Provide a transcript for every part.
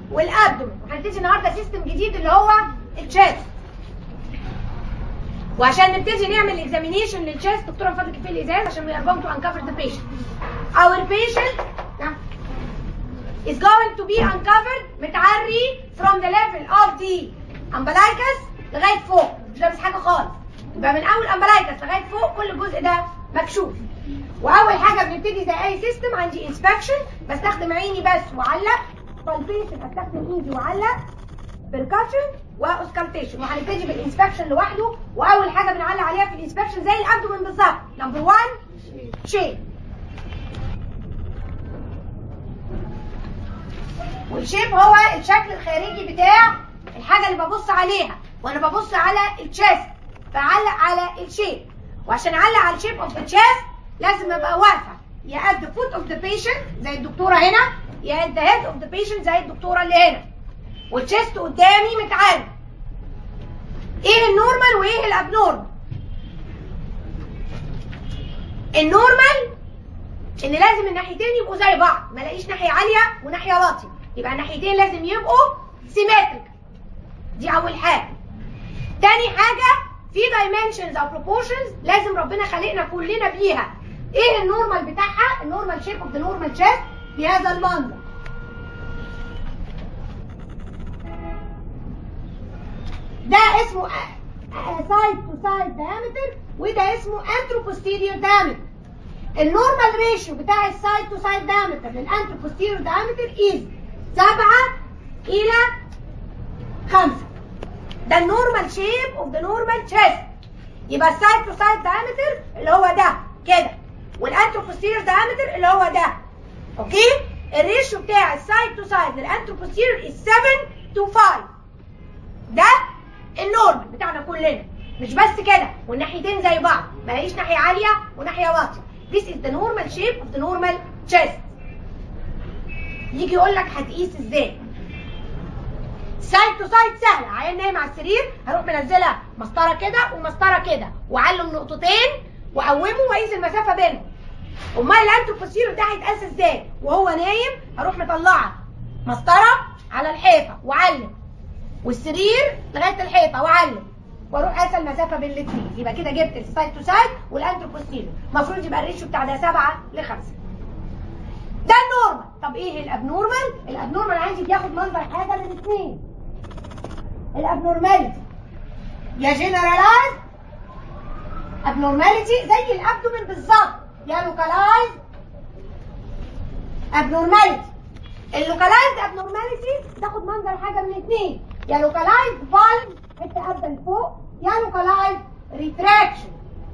والابدومن. وهنبتدي النهارده سيستم جديد اللي هو التشيست. وعشان نبتدي نعمل اكزامينيشن للتشيست دكتوره من فضلك في الازاز عشان we are going to uncover the patient. Our patient is going to be uncovered متعري from the level of the umbilicus لغايه فوق، مش لابس حاجه خالص. يبقى من اول umbilicus لغايه فوق كل الجزء ده مكشوف. واول حاجه بنبتدي زي اي سيستم عندي انسبكشن، بستخدم عيني بس واعلق، بالبيشن استخدم ايدي واعلق، بيركشن واوسكالتيشن. وهنبتدي بالانسبكشن لوحده. واول حاجه بنعلق عليها في الانسبكشن زي الابدومن بالظبط. نمبر 1 شيب. والشيب هو الشكل الخارجي بتاع الحاجه اللي ببص عليها، وانا ببص على التشيست بعلق على الشيب. وعشان اعلق على الشيب اوف ذا تشيست لازم ابقى واقفه يا at the foot of the patient زي الدكتوره هنا، يا at the head of the patient زي الدكتوره اللي هنا. والتشيست قدامي متعري. ايه النورمال وايه الابنورمال؟ النورمال ان لازم الناحيتين يبقوا زي بعض، ما الاقيش ناحيه عاليه وناحيه واطيه، يبقى الناحيتين لازم يبقوا سيمتريك. دي اول حاجه. تاني حاجه في dimensions او proportions لازم ربنا خلقنا كلنا بيها. ايه النورمال بتاعها؟ النورمال شيب اوف ذا نورمال تشيست بهذا المنظر. ده اسمه side to side diameter وده اسمه antero posterior diameter. النورمال ريشيو بتاع السايد تو سايد diameter للانترو posterior diameter is 7 إلى 5. ده النورمال شيب اوف ذا نورمال تشيست. يبقى السايد تو سايد diameter اللي هو ده كده، والانترو posterior diameter اللي هو ده. اوكي؟ الريشيو بتاع السايد تو سايد للانترو posterior is 7 to 5. ده النورمال بتاعنا كلنا. مش بس كده، والناحيتين زي بعض، ما الاقيش ناحيه عاليه وناحيه واطيه. This is the normal shape of the normal chest. يجي يقول لك هتقيس ازاي؟ سايد تو سايد سهله. عيان نايم على السرير هروح منزلها مسطره كده ومسطره كده واعلم نقطتين واقومه واقيس المسافه بينهم. امال الانترو بوستيريور ده هيتقاس ازاي؟ وهو نايم هروح مطلعه مسطره على الحيطه واعلم، والسرير لغايه الحيطه واعلم، واروح قاسه المسافه بين الاثنين. يبقى كده جبت السايد تو سايد والانترو بوستيريور. المفروض يبقى الريشيو بتاع ده 7 ل 5. ده النورمال. طب ايه الابنورمال؟ الابنورمال عندي بياخد منظر حاجه من اثنين. الابنورماليتي يا جنرالايز ابنورماليتي زي الابدومن بالظبط، يا لوكالايز ابنورماليتي. اللوكالايز ابنورماليتي تاخد منظر حاجه من اثنين، يا لوكالايز فالف حته قابله لفوق، يا لوكالايز ريتراكشن.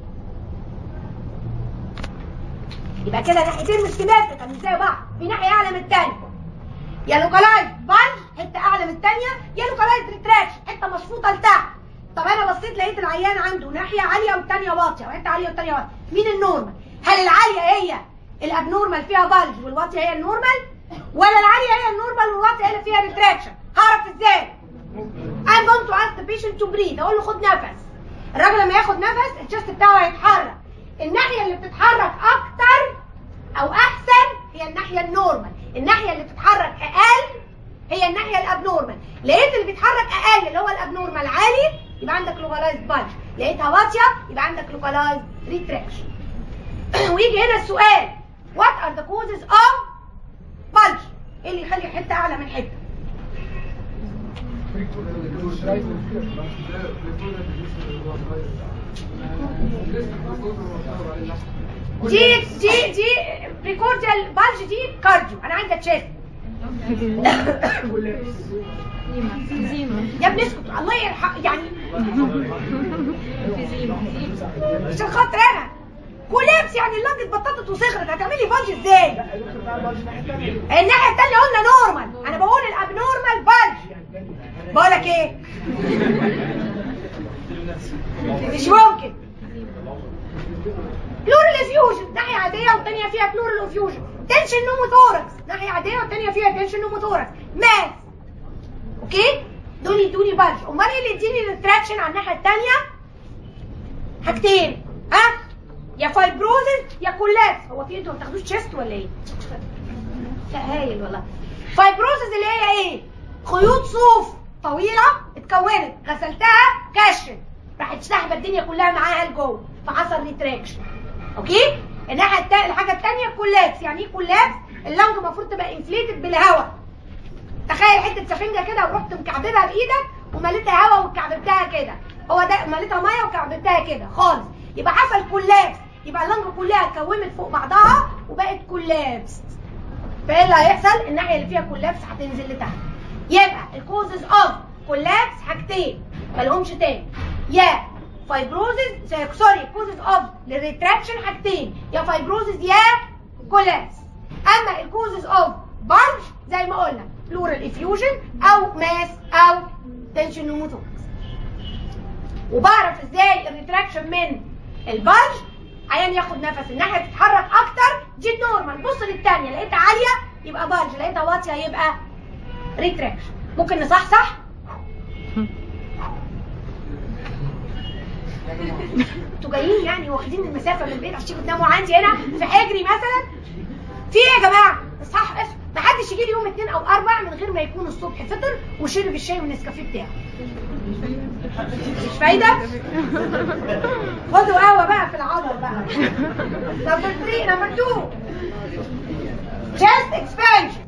يبقى كده ناحيتين مش سيمتريك مش زي بعض، في ناحيه اعلى من الثانيه. يا لوكالايز فالف حته اعلى من الثانيه، يا لوكالايز ريتراكشن حته مشفوطه لتحت. طب انا بصيت لقيت العيان عنده ناحيه عاليه والثانيه واطيه، وحته عاليه والثانيه واطيه. مين النورمال؟ هل العاليه هي الابنورمال فيها فالج والواطيه هي النورمال؟ ولا العاليه هي النورمال والواطيه هي اللي فيها ريتراكشن؟ هعرف ازاي؟ I'm going to ask the patient to breathe. اقول له خد نفس. الراجل لما ياخد نفس الشست بتاعه هيتحرك. الناحيه اللي بتتحرك اكتر او احسن هي الناحيه النورمال، الناحيه اللي بتتحرك اقل هي الناحيه الابنورمال. لقيت اللي بيتحرك اقل اللي هو الابنورمال عالي يبقى عندك لوكالايزد بالج، لقيتها واطيه يبقى عندك لوكالايزد ريتراكشن. ويجي هنا السؤال what are the causes of bulge؟ ايه اللي يخلي حته اعلى من حته؟ دي بريكورديال بالج، دي كارديو. انا عندي تشيست يا ابني اسكت الله يرحم يعني عشان خاطر انا كولابس يعني اللنج اتبططت وصغرت، هتعملي بالج ازاي؟ الناحيه الثانيه قلنا نورمال، انا بقول الابنورمال بالج. بقولك ايه؟ مش ممكن. بلورال افيوجن ناحيه عاديه والثانيه فيها بلورال افيوجن. تنشن نوموثوركس ناحيه عاديه والثانيه فيها تنشن نوموثوركس. ماس اوكي؟ دول يدوني بالج. امال ايه اللي يديني ريتراكشن على الناحيه الثانيه؟ حاجتين، ها؟ يا فايبروزز يا كولابس. هو في انتوا ما بتاخدوش تشيست ولا ايه؟ لا هايل والله. فايبروزز اللي هي ايه؟ خيوط صوف طويله اتكونت، غسلتها كشت، راحت ساحبه الدنيا كلها معاها لجوه فحصل ريتراكشن. اوكي؟ الحاجه الثانيه كولابس. يعني ايه كولابس؟ اللنج المفروض تبقى انفليتد بالهواء. تخيل حته سفنجه كده ورحت مكعببها بايدك ومليتها هواء وكعببتها كده، هو ده مليتها ميه وكعببتها كده خالص، يبقى حصل كولابس، يبقى اللنج كلها اتكومت فوق بعضها وبقت كولابس. فايه اللي هيحصل؟ الناحيه اللي فيها كولابس هتنزل لتحت. يبقى الكوزز اوف كولابس حاجتين مالهمش تاني، يا فايبروزز سوري كوزز اوف للريتراكشن حاجتين، يا فايبروزز يا كولابس. اما الكوزز اوف بلج زي ما قلنا بلورال افيوجن او ماس او تنشن نيوموثوركس. وبعرف ازاي الريتراكشن من البلج، عيان ياخد نفس الناحيه تتحرك اكتر دي النورمال، بص للثانيه لقيتها عاليه يبقى بلج، لقيتها واطيه يبقى ريتراكشن. ممكن نصحصح؟ انتوا جايين يعني واخدين المسافه من البيت عشان تناموا عندي هنا في حجري مثلا؟ في ايه يا جماعه؟ اصحاح اسم، ما حدش يجي لي يوم 2 أو 4 من غير ما يكون الصبح فطر وشرب الشاي والنسكافيه بتاعه. مش فايده؟ خدوا قهوه بقى في العضل بقى. نمبر 3 نمبر 2 chest expansion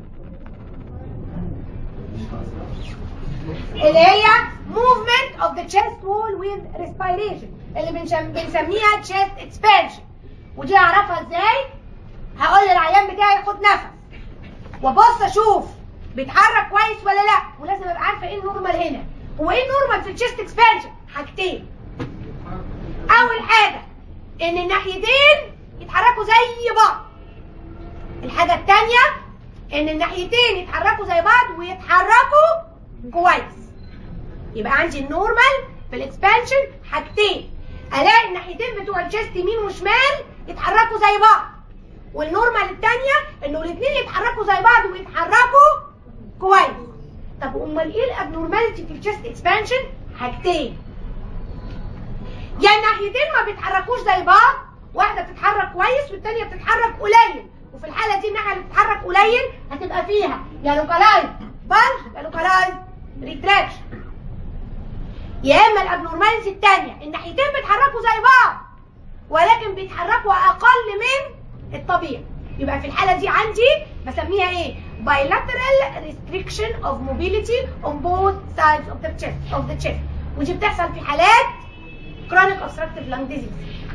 اللي هي movement of the chest wall with respiration اللي بنسميها chest expansion. ودي اعرفها ازاي؟ هقول للعيان بتاعي خد نفس وابص اشوف بيتحرك كويس ولا لا، ولازم ابقى عارفه ايه النورمال هنا. هو ايه النورمال في الشيست اكسبانشن؟ حاجتين. اول حاجه ان الناحيتين يتحركوا زي بعض. الحاجه الثانيه ان الناحيتين يتحركوا زي بعض ويتحركوا كويس. يبقى عندي النورمال في الاكسبانشن حاجتين، الاقي الناحيتين بتوع الشيست يمين وشمال يتحركوا زي بعض، والنورمال الثانيه انه الاثنين يتحركوا زي بعض ويتحركوا كويس. طب امال ايه الابنورماليتي في الشيست اكسبانشن؟ حاجتين، يا الناحيتين ما بيتحركوش زي بعض، واحده بتتحرك كويس والثانيه بتتحرك قليل، وفي الحاله دي الناحيه اللي بتتحرك قليل هتبقى فيها يا لوكالايز بلج يا لوكالايز ريتراكشن. يا اما الابنورماليتي الثانيه الناحيتين بيتحركوا زي بعض ولكن بيتحركوا اقل من الطبيعي، يبقى في الحاله دي عندي بسميها ايه؟ bilateral restriction of mobility on both sides of the chest. ودي بتحصل في حالات chronic obstructive lung disease.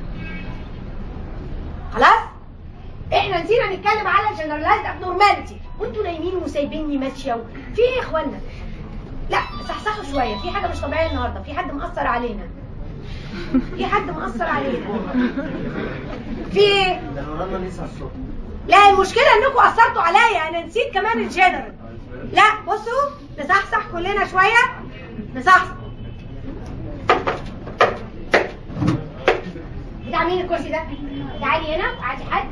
خلاص؟ احنا نسينا نتكلم على generalized abnormality وانتوا نايمين وسايبيني ماشيه في ايه يا اخوانا؟ لا صحصحوا شويه، في حاجه مش طبيعيه النهارده، في حد مأثر علينا. في حد مأثر علينا. في ايه؟ لا المشكلة انكم اثرتوا عليا، انا نسيت كمان الجنرال. لا بصوا نصحصح كلنا شوية، نصحصح. بتاع مين الكرسي ده؟ تعالي هنا وقعدي حد.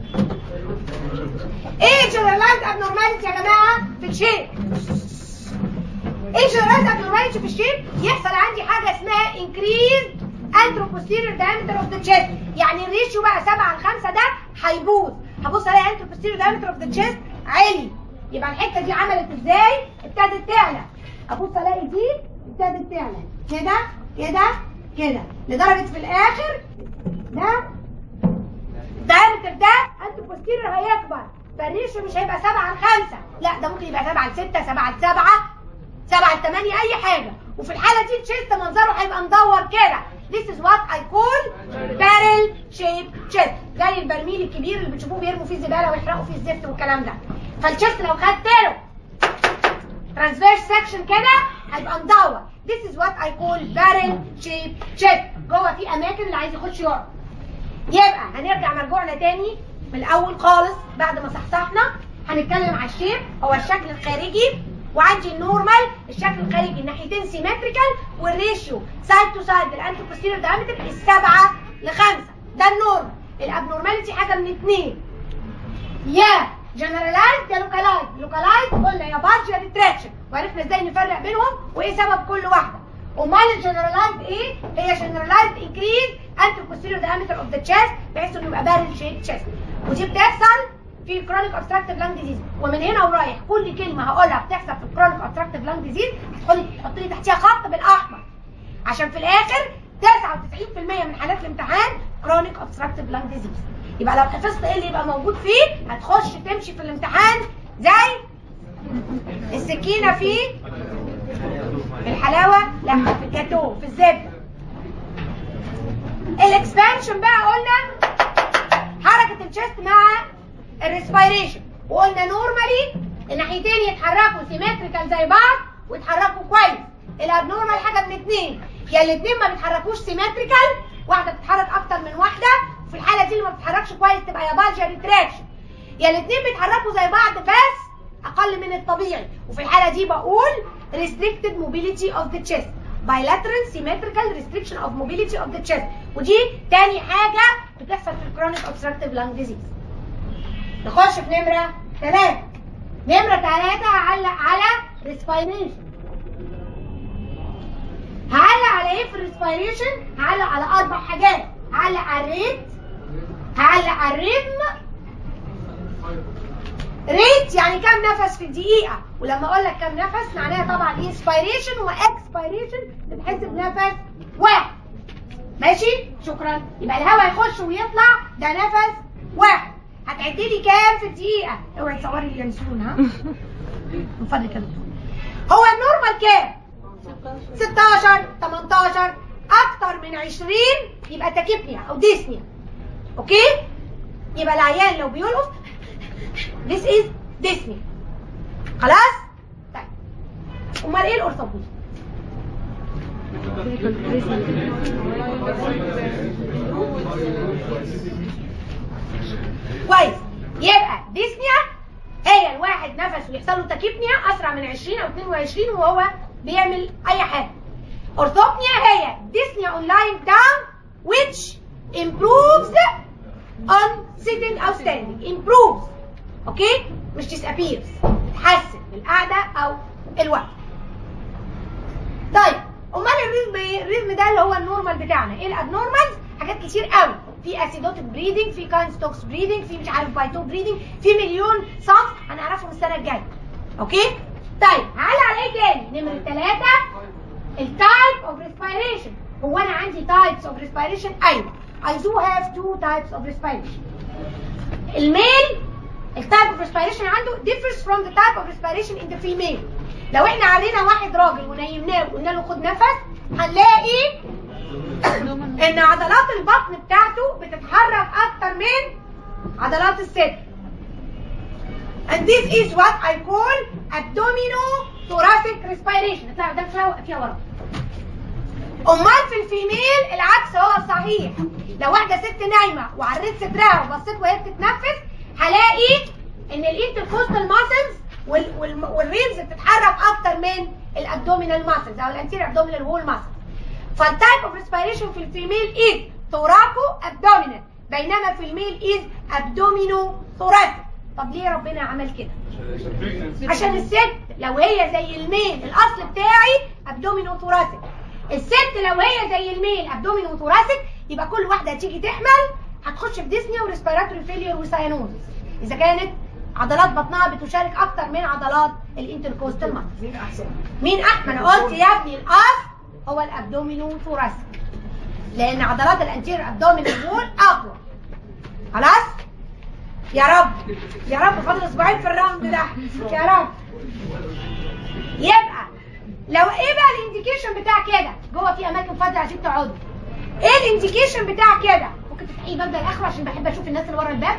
ايه جنرالايز ابنورماليتي يا جماعة في الشيب؟ ايه جنرالايز ابنورماليتي في الشيب؟ يحصل عندي حاجة اسمها increased anteroposterior diameter of the chest، يعني الريشيو بقى 7:5 ده هيبوظ. هبص الاقي anteroposterior diameter of the chest عالي، يبقى الحته دي عملت ازاي؟ ابتدت تعلى. ابص الاقي دي ابتدت تعلى كده كده كده لدرجه في الاخر ده الدايمتر ده anteroposterior هيكبر، فالريشيو مش هيبقى 7:5، لا ده ممكن يبقى 7:6 7:7 7:8 اي حاجه. وفي الحاله دي الشيست منظره هيبقى مدور كده. This is what I call barrel shaped chest، زي البرميل الكبير اللي بتشوفوه بيرموا فيه الزباله ويحرقوا فيه الزفت والكلام ده. فالشيست لو خدت له transverse section كده هيبقى مدور. This is what I call barrel shaped chest. جوه في اماكن اللي عايز يخش يقعد. يبقى هنرجع مرجوعنا تاني من الاول خالص بعد ما صحصحنا. هنتكلم على الشيب، هو الشكل الخارجي، وعندي النورمال الشكل الخارجي الناحيتين سيمتريكال، والريشيو سايد تو سايد الانتروبوستيريور دايمتر 7:5 ده النورمال. الابنورماليتي حاجه من اثنين، يا جنرالايز يا لوكالايز. لوكالايز قلنا يا بارج يا ريتراكشن، وعرفنا ازاي نفرق بينهم وايه سبب كل واحده. امال الجنرالايز ايه؟ هي جنرالايز انكريز انتروبوستيريور دايمتر اوف ذا تشيست بحيث انه يبقى بارل شيب تشيست، ودي بتحصل في الكرونيك obstructive lung disease. ومن هنا ورايح كل كلمه هقولها بتحصل في الكرونيك obstructive اوبستراكتيف لانج ديزيز تحط لي تحتيها خط بالاحمر، عشان في الاخر 99% من حالات الامتحان كرونيك اوبستراكتيف لانج ديزيز. يبقى لو حفظت ايه اللي يبقى موجود فيه هتخش تمشي في الامتحان زي السكينه في الحلاوه، لا في الجاتو، في الزبده. الاكسبانشن بقى قلنا حركه الشيست مع الريسبيريشن، وقلنا نورمالي الناحيتين يتحركوا سيمتريكال زي بعض ويتحركوا كويس. الابنورمال حاجه من اتنين، يا الاثنين ما بيتحركوش سيمتريكال، واحده بتتحرك اكتر من واحده، في الحاله دي اللي ما بتتحركش كويس تبقى يا بالجر ريتراكشن، يا الاثنين بيتحركوا زي بعض بس اقل من الطبيعي، وفي الحاله دي بقول restricted mobility of the chest، bilateral symmetrical restriction of mobility of the chest، ودي تاني حاجه بتحصل في الكرونيك obstructive lung disease. نخش في نمره 3. نمره 3 هعلق على respiration. هعلق على ايه في الريسبيريشن؟ هعلق على 4 حاجات. هعلق على الريت، هعلق على الريتم. ريت يعني كام نفس في الدقيقة، ولما اقول لك كام نفس معناها طبعا انسبيريشن واكسبيريشن بتحسب نفس واحد. ماشي؟ شكرا. يبقى الهواء يخش ويطلع ده نفس واحد. هتعدي لي كام في الدقيقة؟ اوعي تصوري اليانسون ها؟ من فضلك يا دكتور. هو النورمال كام؟ 16 18 اكتر من 20 يبقى تاكيبنيا او ديسنيا. اوكي؟ يبقى العيان لو بيلقف this is dyspnea. خلاص؟ طيب امال ايه الارثوبيد؟ كويس. يبقى ديسنيا هي الواحد نفسه يحصل له تاكيبنيا اسرع من 20 او 22 وهو بيعمل اي حاجه. اورثوبنيا هي dyspnea on lying down which improves on sitting or standing. improves. اوكي؟ مش disappears. تحسن القعده او الوقت. طيب امال الريزم ده اللي هو النورمال بتاعنا. ايه الابنورمالز؟ حاجات كتير قوي. في اسيدوتيك بريدنج، في كاينستوكس بريدنج، في مش عارف بايتو بريدنج، في مليون صنف هنعرفهم السنه الجايه. اوكي؟ طيب هعلق على ايه تاني؟ نمره 3 التايب اوف ريسبيريشن. هو انا عندي تايبس اوف ريسبيريشن؟ ايوه. I do have 2 types of respiration. الميل التايب اوف ريسبيريشن عنده differs from the type of respiration in the female. لو احنا علينا واحد راجل ونيمناه وقلنا له خد نفس هنلاقي ان عضلات البطن بتاعته بتتحرك اكتر من عضلات الصدر. And this is what I call abdominothoracic respiration. اطلع قدام شويه وقفيها ورا. امال في الفيميل العكس هو الصحيح. لو واحده ست نايمه وعريت صدرها وبصيت وهي بتتنفس هلاقي ان الانتركوستال ماسلز والريبز بتتحرك اكتر من الابدومينال ماسلز او الانتيريور ابدومينال وول ماسلز. فالتايب اوف ريسبيريشن في الفيميل از ثوراكو ابدومينال، بينما في الميل از ابدومينو ثوراسيك. طب ليه ربنا عمل كده؟ عشان الست لو هي زي الميل الاصل بتاعي ابدومينو ثوراسيك، الست لو هي زي الميل ابدومينو ثوراسيك يبقى كل واحده تيجي تحمل هتخش في ديسنيا وريسبيراتوري فيلير وساينوزس اذا كانت عضلات بطنها بتشارك اكتر من عضلات الانتركوستال ماسل. مين احسن؟ مين احسن؟ انا قلت يا ابني الاصل هو الابدومينو ثوراسيك لان عضلات الانتير ابدومينال وول اقوى. خلاص؟ يا رب يا رب فاضل اسبوعين في الراوند ده يا رب. يبقى لو ايه بقى الانديكيشن بتاع كده؟ جوه في اماكن فاضيه عايزين تقعدوا. ايه الانديكيشن بتاع كده؟ ممكن تفتحيه باب ده لاخره عشان بحب اشوف الناس اللي ورا الباب.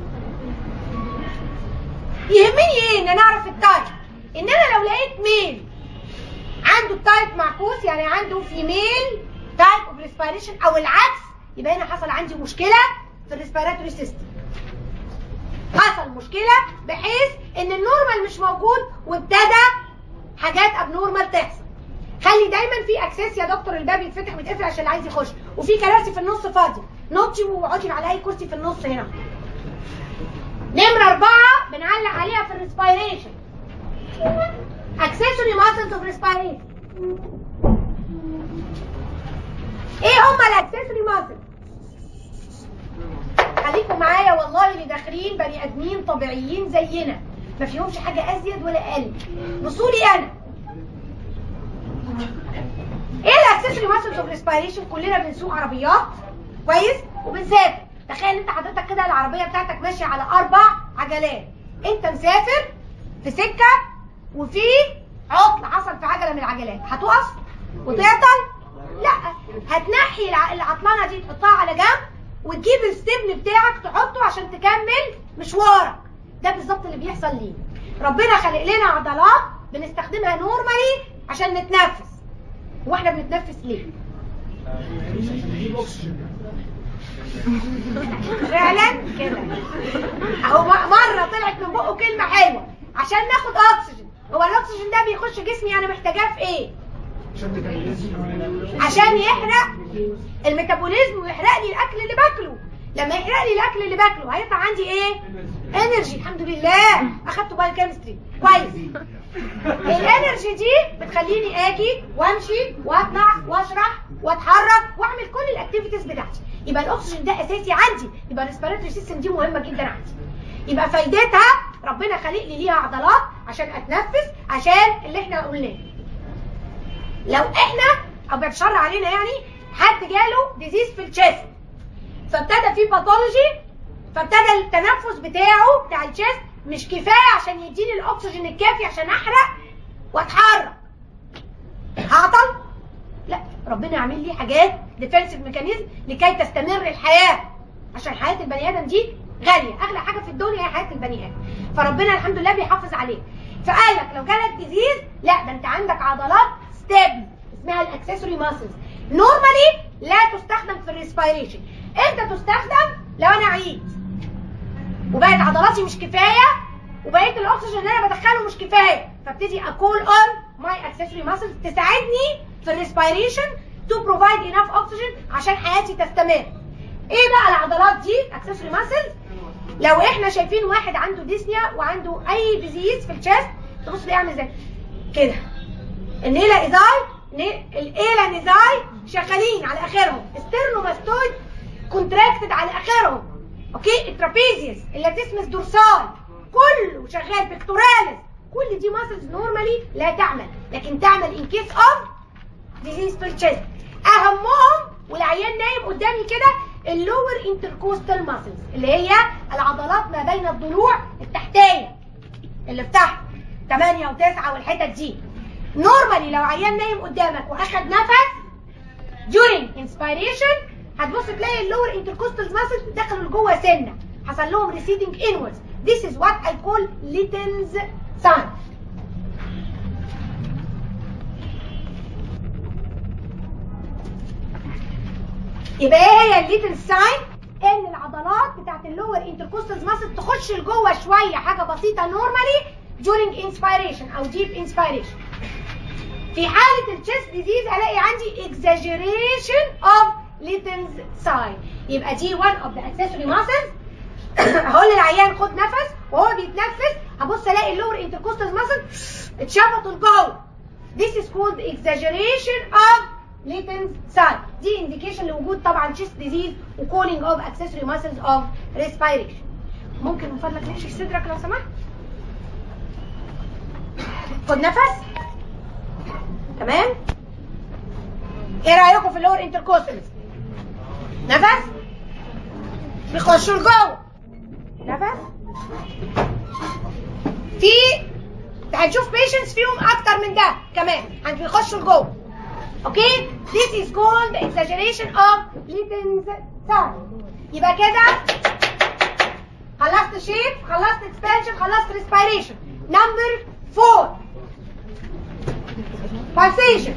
يهمني ايه؟ ان انا اعرف التايب. ان انا لو لقيت ميل عنده التايب معكوس يعني عنده فيميل تايب اوف ريسبيريشن او العكس يبقى هنا حصل عندي مشكله في الريسبيراتوري سيستم. حصل مشكله بحيث ان النورمال مش موجود وابتدى حاجات ابنورمال تحصل. خلي دايما في اكسس يا دكتور الباب يتفتح ويتقفل عشان اللي عايز يخش، وفي كراسي في النص فاضيه، نطي واقعدي على اي كرسي في النص هنا. نمره 4 بنعلق عليها في الريسبيريشن. اكسسوري ماسلز اوف ريسبيريشن. ايه هما الاكسسوري ماسلز؟ خليكم معايا والله اللي داخلين بني ادمين طبيعيين زينا ما فيهمش حاجه ازيد ولا اقل. بصولي انا ايه الاكسسوري ماسلز اوف ريسبيريشن؟ كلنا بنسوق عربيات كويس وبنسافر. تخيل انت حضرتك كده العربيه بتاعتك ماشيه على 4 عجلات، انت مسافر في سكه وفي عطل حصل في عجله من العجلات، هتقف وتعطل؟ لا، هتنحي العطلانه دي تحطها على جنب وتجيب الستبن بتاعك تحطه عشان تكمل مشوارك. ده بالظبط اللي بيحصل لينا. ربنا خلق لنا عضلات بنستخدمها نورمالي عشان نتنفس. واحنا بنتنفس ليه؟ فعلا كده اهو مره طلعت من بقه كلمه حلوه، عشان ناخد اكسجين. هو الاكسجين ده بيخش جسمي انا محتاجاه في ايه؟ عشان يحرق الميتابوليزم ويحرق لي الاكل اللي باكله. لما يحرق لي الاكل اللي باكله هيطلع عندي ايه؟ انرجي. الحمد لله اخدته بايوكيمستري كويس. الانرجي دي بتخليني اجي وامشي واطلع واشرح واتحرك واعمل كل الاكتيفيتيز بتاعتي. يبقى الاكسجين ده اساسي عندي، يبقى الريسبيراتوري سيستم دي مهمه جدا عندي. يبقى فايدتها ربنا خلق لي ليها عضلات عشان اتنفس، عشان اللي احنا قلناه. لو احنا او بيتشر علينا يعني حد جاله ديزيز في الشيست، فابتدى في باثولوجي، فابتدى التنفس بتاعه بتاع الشيست مش كفايه عشان يديني الاكسجين الكافي عشان احرق واتحرك، هعطل؟ لا، ربنا عامل لي حاجات ديفنسيف ميكانيزم لكي تستمر الحياه، عشان حياه البني ادم دي غاليه، اغلى حاجه في الدنيا هي حياه البني ادم. فربنا الحمد لله بيحافظ عليه. فقال لك لو جالك ديزيز، لا ده انت عندك عضلات ستابل اسمها الاكسسوري ماسلز، نورمالي لا تستخدم في الريسبيريشن. امتى تستخدم؟ لو انا عييت وبقت عضلاتي مش كفايه وبقيت الاكسجين اللي انا بدخله مش كفايه، فابتدي اكول اون ماي اكسسوري ماسلز تساعدني في الريسبيريشن تو بروفايد انف اوكسجين عشان حياتي تستمر. ايه بقى العضلات دي اكسسوري ماسلز؟ لو احنا شايفين واحد عنده ديسنيا وعنده اي ديزيز في الشيست، تبص ليه عامل ازاي كده، النيلا ايزاي الايلا نيزاي شغالين على اخرهم، ستيرنوماستويد كونتراكتد على اخرهم، اوكي، الترابيزيوس، اللاتيسمس دورسال كله شغال، بيكتوراليس، كل دي ماسلز نورمالي لا تعمل، لكن تعمل ان كيس اوف ديزيز في الشيست. اهمهم والعيان نايم قدامي كده اللور انتركوستال ماسلز، اللي هي العضلات ما بين الضلوع التحتيه اللي في تحت 8 و9 والحتت دي. نورمالي لو عيان نايم قدامك واخد نفس during inspiration هتبص تلاقي اللور انتركوستال ماسلز دخلوا لجوه سنه، حصل لهم receding inwards. This is what I call Litton's sign. يبقى ايه هي الليتل ساين؟ ان العضلات بتاعت اللور انتركوستال ماسل تخش لجوه شويه، حاجه بسيطه نورمالي during inspiration او deep inspiration. في حاله الشيست ديزيز الاقي عندي exaggeration of Litton's sign. يبقى دي one of the accessory muscles. هقول للعيان خد نفس، وهو بيتنفس هبص الاقي اللور انتركوستال ماسل اتشفطوا لجوه. This is called exaggeration of Litton's sign. دي indication لوجود طبعا chest disease و calling of accessory muscles of respiration. ممكن من فضلك نحشي صدرك لو سمحت؟ خد نفس. تمام؟ ايه رايكم في اللور انتركوستال؟ نفس بيخشوا لجوه. نفس. في هنشوف patients فيهم اكتر من ده كمان بيخشوا لجوه. اوكي؟ This is called exaggeration of Litton's sign. يبقى كده خلصت shape، خلصت expansion، خلصت respiration. Number 4 pulsation.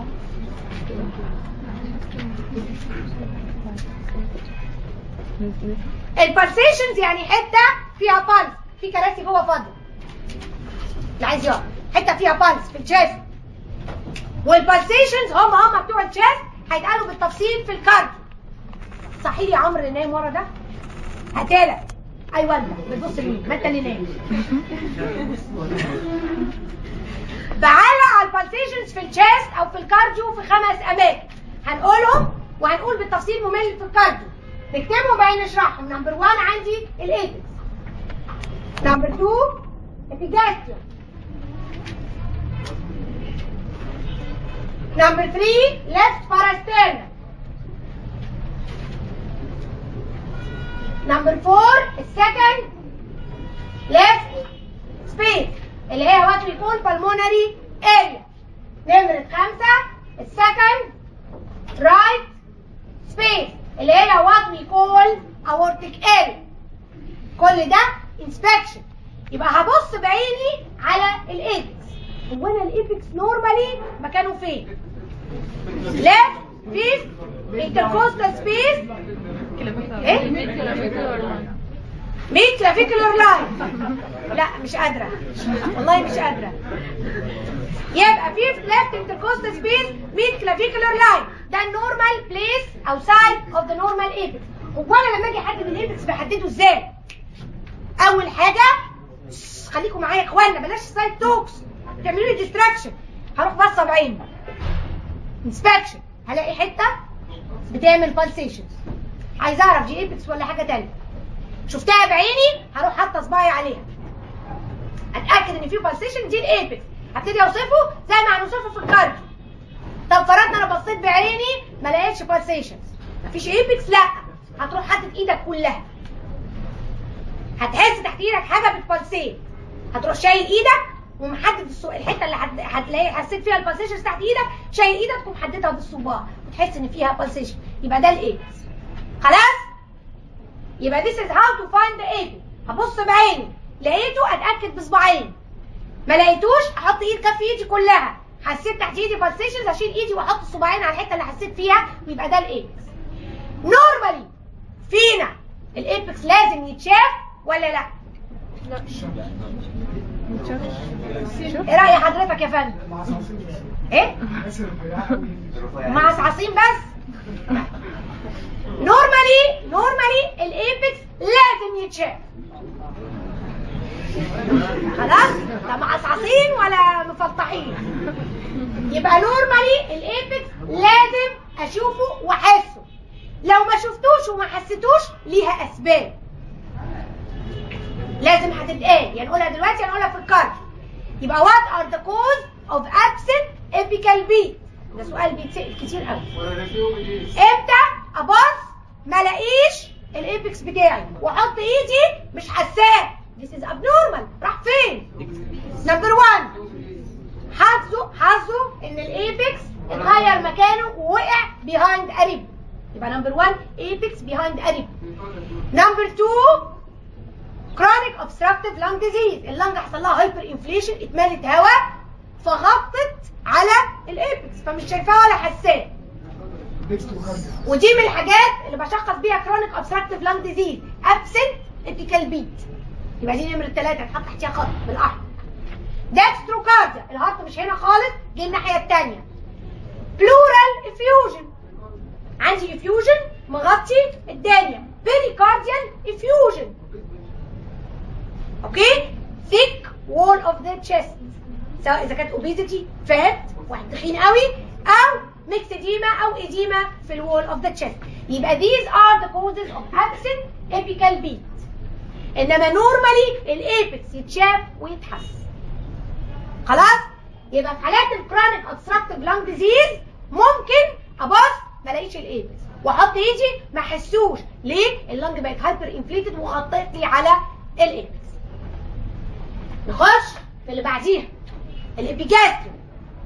البالسيشنز يعني حته فيها بالس، في كراسي جوه فاضيه اللي عايز يقعد، حته فيها بالس في الشيست. والبالسيشنز هم بتوع الشيست هيتقالوا بالتفصيل في الكارديو. صحي لي يا عمرو اللي نايم ورا ده، هتقلق. ايوه انت بتبص لمين؟ ما انت اللي نايم. بعلق على البالسيشنز في الشيست او في الكارديو في 5 اماكن هنقولهم، وهنقول بالتفصيل ممل في الكارديو. نكتبهم بعدين نشرحهم. نمبر 1 عندي الايبكس. نمبر 2 الابيجاستريوم. نمبر 3 left parasternal. نمبر 4 السكند left space اللي هي what we call pulmonary area. نمرة 5 السكند right space اللي هي what we call aortic area. كل ده inspection. يبقى هبص بعيني على الايبكس. هو انا الايبكس نورمالي مكانه فين؟ left fifth intercostal space ايه؟ mid clavicular line. لا مش قادرة والله مش قادرة. يبقى fifth left intercostal space mid clavicular line. ده النورمال بليس او سايد اوف ذا نورمال ايبكس. هو انا لما اجي احدد الايبكس بحدده ازاي؟ اول حاجة خليكم معايا يا اخوانا، بلاش سايد توكس تعملوا لي ديستراكشن. هروح بصه بعيني انسبكشن، هلاقي حته بتعمل بالسيشنز. عايز اعرف دي ايبكس ولا حاجه ثانيه. شفتها بعيني هروح حاطه صباعي عليها اتاكد ان في بالسيشن، دي الايبكس. هبتدي اوصفه زي ما هنوصفه في الكارديو. طب فرضنا انا بصيت بعيني ما لقيتش بالسيشنز، مفيش ايبكس، لا هتروح حاطط ايدك كلها، هتحس تحت ايدك حاجه بتبلسيت، هتروح شايل ايدك ومحدد الحته اللي هتلاقي حسيت فيها البلسيشنز تحت ايدك، شايل ايدك ومحددها بالصباع وتحس ان فيها بلسيشن، يبقى ده الايبكس. خلاص؟ يبقى this is how to find the apex. هبص بعيني لقيته اتاكد بصباعين، ما لقيتوش احط ايد كف ايدي كلها، حسيت تحت ايدي بلسيشنز اشيل ايدي واحط الصباعين على الحته اللي حسيت فيها ويبقى ده الايبكس. نورمالي فينا الايبكس لازم يتشاف ولا لا؟ لا. ايه رأي حضرتك يا فندم؟ ايه؟ مع عصعصين بس؟ نورمالي الايبكس لازم يتشاف. خلاص؟ لا مع عصعصين ولا مفطحين. يبقى نورمالي الايبكس لازم اشوفه واحسه. لو ما شفتوش وما حسيتوش ليها اسباب لازم هتتقال، يا نقولها دلوقتي يا نقولها في الكارديو. يبقى what are the cause of absent apical beat؟ ده سؤال بيتسأل كتير قوي. امتى ابص ما الاقيش الايبكس بتاعي واحط ايدي مش حساه؟ this is abnormal. راح فين؟ نمبر 1 حظه ان الايبكس اتغير مكانه ووقع behind a rib. يبقى نمبر 1 apex behind a rib. نمبر 2 chronic obstructive lung disease. اللنج حصل لها هايبر انفليشن، اتملت هواء فغطت على الايبكس فمش شايفاه ولا حساه. ودي من الحاجات اللي بشخص بيها chronic obstructive lung disease absent apical beat. يبقى دي نمرة 3 هتحط تحتيها خط بالاحمر. dextrocardia الهارت مش هنا خالص، جه الناحية الثانية. pleural effusion عندي effusion مغطي الدنيا. pericardial effusion. اوكي؟ thick wall of the chest سواء اذا كانت obesity fat واحد تخين قوي او myxedema او edema في الوول of the chest. يبقى these are the causes of absent apical beat. انما normally الايبكس يتشاف ويتحس. خلاص؟ يبقى في حالات الكرونيك obstructive lung disease ممكن ابص ما الاقيش الايبكس واحط ايدي ما احسوش. ليه؟ اللنج بقت هايبر انفليتد وغطت لي على الايبكس. نخش في اللي بعديها الابيجاستريم.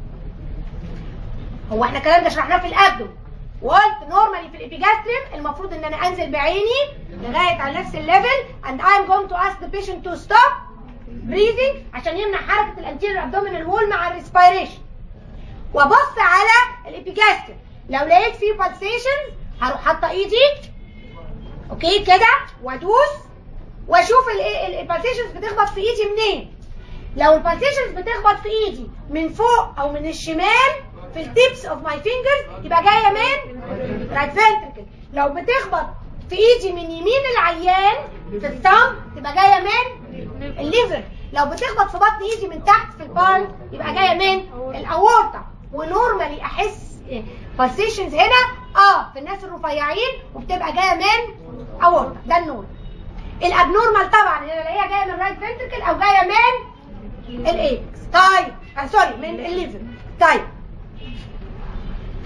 هو احنا الكلام ده شرحناه في الابدو وقلت نورمالي في الابيجاستريم المفروض ان انا انزل بعيني لغايه على نفس الليفل and I'm going to ask the patient to stop breathing عشان يمنع حركه الانتيريور ابدومينال وول مع الريسبيريشن، وابص على الابيجاستريم. لو لقيت فيه بالسيشن هروح حاطه ايدي اوكي كده وادوس واشوف البالسيشنز بتخبط في ايدي منين. لو البالسيشنز بتخبط في ايدي من فوق او من الشمال في التيبس اوف ماي فينجرز يبقى جايه من رايت فنتركل. لو بتخبط في ايدي من يمين العيان في الثumb تبقى جايه من الليفر. لو بتخبط في بطن ايدي من تحت في البالم يبقى جايه من الاورطه. ونورمالي احس بالسيشنز هنا في الناس الرفيعين وبتبقى جايه من اورطه. ده النورمال. الابنورمال طبعا اللي الاقيها جايه من الرايت فنتركل او جايه من الايبكس. طيب سوري من الليفر. طيب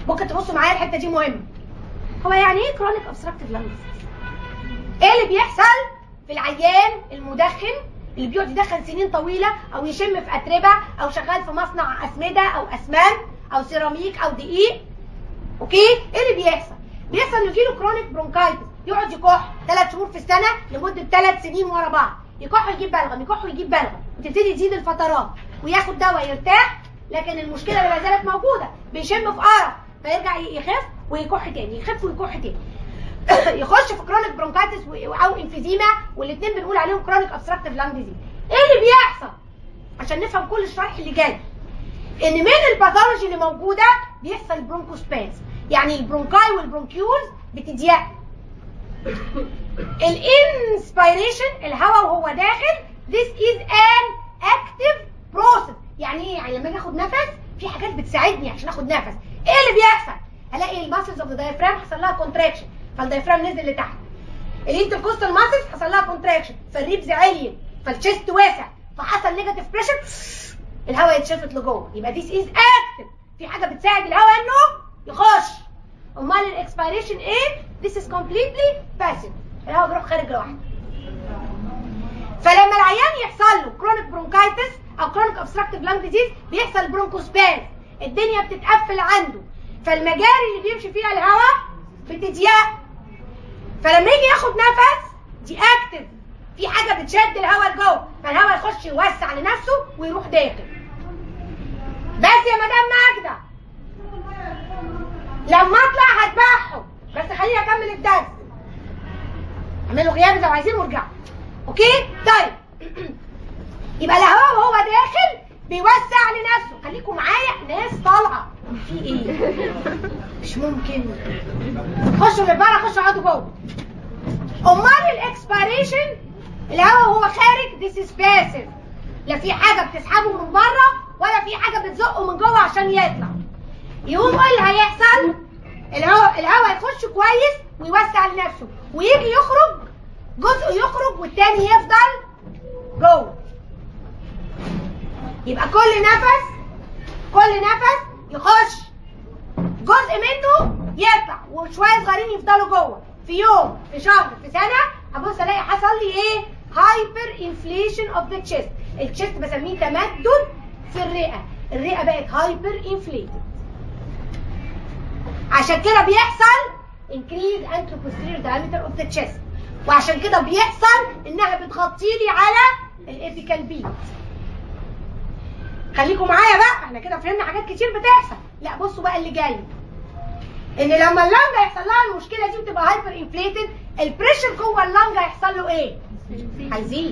ممكن تبصوا معايا الحته دي مهمه. هو يعني ايه كرونيك اوبستراكتيف لانج ديزيز؟ ايه اللي بيحصل في العيان المدخن اللي بيقعد يدخن سنين طويله او يشم في اتربه او شغال في مصنع اسمده او اسمنت او سيراميك او دقيق؟ اوكي؟ ايه اللي بيحصل؟ بيحصل انه يجيله كرونيك برونكايتس، يقعد يكح 3 شهور في السنه لمده 3 سنين ورا بعض، يكح ويجيب بلغم، يكح ويجيب بلغم، وتبتدي تزيد الفترات وياخد دواء يرتاح، لكن المشكله اللي ما زالت موجوده، بيشم في قرف فيرجع يخف ويكح تاني، يخف ويكح تاني. يخش في كرونيك برونكايتس او انفيزيما، والاثنين بنقول عليهم كرونيك اوبستراكتيف لانج ديزيز. ايه اللي بيحصل؟ عشان نفهم كل الشرح اللي جاي. ان من الباثولوجي اللي موجوده بيحصل برونكوسباز، يعني البرونكاي والبرونكيولز بتضيق. الانسبيريشن الهواء وهو داخل this is an active process. يعني ايه؟ يعني لما اجي اخد نفس في حاجات بتساعدني عشان اخد نفس. ايه اللي بيحصل؟ هلاقي الماسلز اوف ذا دايفرام حصل لها كونتراكشن فالدايفرام نزل لتحت. الانتركوستال ماسلز حصل لها كونتراكشن فالريبز عليت فالشيست واسع فحصل نيجاتيف بريشر، الهواء يتشفط لجوه. يبقى this is active، في حاجه بتساعد الهواء انه يخش. امال الاكسبيريشن ايه؟ this is completely passive، الهواء بيروح خارج لوحده. فلما العيان يحصل له كرونيك برونكايتس او كرونيك اوبستراكتيف لانج ديزيز بيحصل برونكوسباز، الدنيا بتتقفل عنده، فالمجاري اللي بيمشي فيها الهواء بتضيق. فلما يجي ياخد نفس دي اكتف، في حاجه بتشد الهواء لجوه، فالهواء يخش يوسع لنفسه ويروح داخل. بس يا مدام ماجده لما اطلع هتبعهم، بس خليني اكمل الدرس. اعملوا غياب لو عايزين وارجعوا. اوكي؟ طيب يبقى الهواء وهو داخل بيوسع لنفسه. خليكم معايا، ناس طالعه في ايه؟ مش ممكن. خشوا من بره، خشوا اقعدوا جوه. امال الاكسبيريشن الهواء وهو خارج this is passive، لا في حاجه بتسحبه من بره ولا في حاجه بتزقه من جوه عشان يطلع. يقوم ايه اللي هيحصل؟ الهواء يخش كويس ويوسع لنفسه، ويجي يخرج جزء يخرج والتاني يفضل جوه. يبقى كل نفس يخش جزء منه يطلع وشويه صغيرين يفضلوا جوه. في يوم، في شهر، في سنه هبص الاقي حصل لي ايه؟ هايبر انفليشن اوف ذا تشيست. التشيست بسميه تمدد في الرئه بقت هايبر انفليتد. عشان كده بيحصل increase anteroposterior diameter of the chest، وعشان كده بيحصل انها بتغطي لي على الابيكال بيت. خليكم معايا بقى، احنا كده فهمنا حاجات كتير بتحصل. لا بصوا بقى اللي جاي، ان لما اللنج يحصل لها المشكله دي وتبقى هايبر انفليتد، البريشر جوه اللنج هيحصل له ايه؟ هيزيد.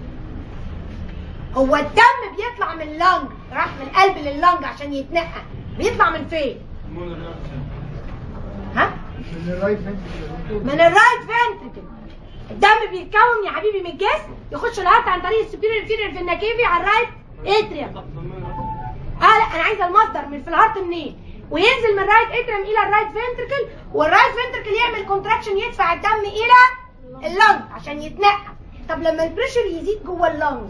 هو الدم بيطلع من اللنج، راح من القلب لللنج عشان يتنقى، بيطلع من فين؟ ها؟ من الرايت فنتريكل. الدم بيتكون يا حبيبي من الجسم، يخش الهارت عن طريق السوبيريور انفيريور فينا كيفي على الرايت اتريوم. لا انا عايزه المصدر من في الهارت منين؟ وينزل من الرايت اتريوم الى الرايت فنتريكل، والرايت فنتريكل يعمل كونتراكشن يدفع الدم الى اللنج عشان يتنقى. طب لما البريشر يزيد جوه اللنج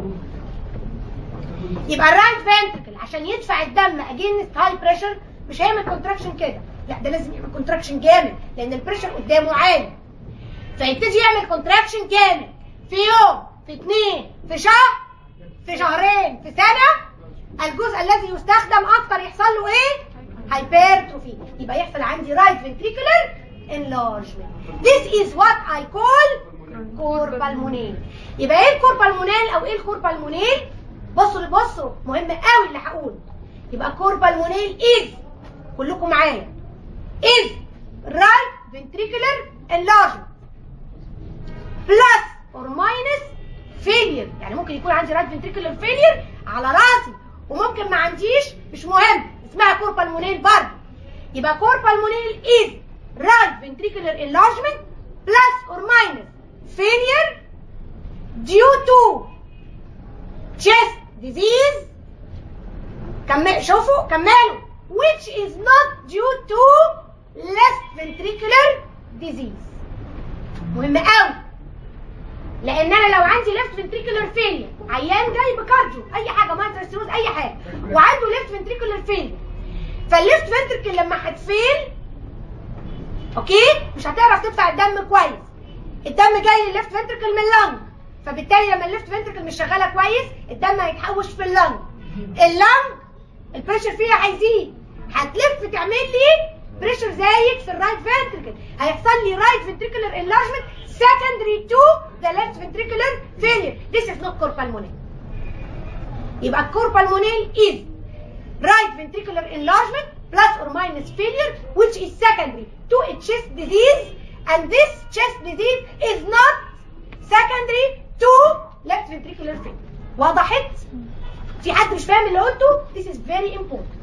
يبقى الرايت فنتريكل عشان يدفع الدم اجينست هاي بريشر مش هيعمل كونتراكشن كده، لا ده لازم يعمل كونتراكشن جامد لان البريشر قدامه عالي. فيبتدي يعمل كونتراكشن جامد في يوم، في 2، في شهر، في شهرين، في سنه. الجزء الذي يستخدم اكتر يحصل له ايه؟ هايبرتروفي. يبقى يحصل عندي رايت فنتريكولار انلارجمنت. This is what I call كور بالمونيل. يبقى ايه الكور بالمونيل او ايه الكور بالمونيل؟ بصوا مهم قوي اللي هقوله. يبقى كور بالمونيل از، كلكم معايا، از رايت فنتريكولار انلارجمنت بلس اور ماينس فيلير. يعني ممكن يكون عندي رايت فنتريكولار فيلير على راسي، وممكن ما عنديش، مش مهم، اسمها كور بالمونيل برضه. يبقى كور بالمونيل از رايت فنتريكولار انلارجمنت بلس اور ماينس failure due to chest disease. شوفوا كملوا which is not due to left ventricular disease. مهم قوي، لان انا لو عندي left ventricular failure، عيان جاي بكارديو اي حاجه، مايترال ستينوز اي حاجه، وعنده left ventricular failure، فالليفت فنتركل لما هتفيل اوكي مش هتعرف تدفع الدم كويس. الدم جاي للليفت فنتركل من اللنج، فبالتالي لما الليفت فنتركل مش شغاله كويس الدم هيتحوش في اللنج. اللنج البريشر فيها هيزيد، هتلف تعمل لي بريشر زايد في الرايت فنتركل، هيحصل لي رايت فنتريكولار انلارجمنت secondary to the left ventricular failure. This is not cor pulmonale. يبقى cor pulmonale is right ventricular enlargement plus or minus failure which is secondary to a chest disease, and this chest disease is not secondary to left ventricular failure. وضحت؟ في حد مش فاهم اللي قلته؟ This is very important.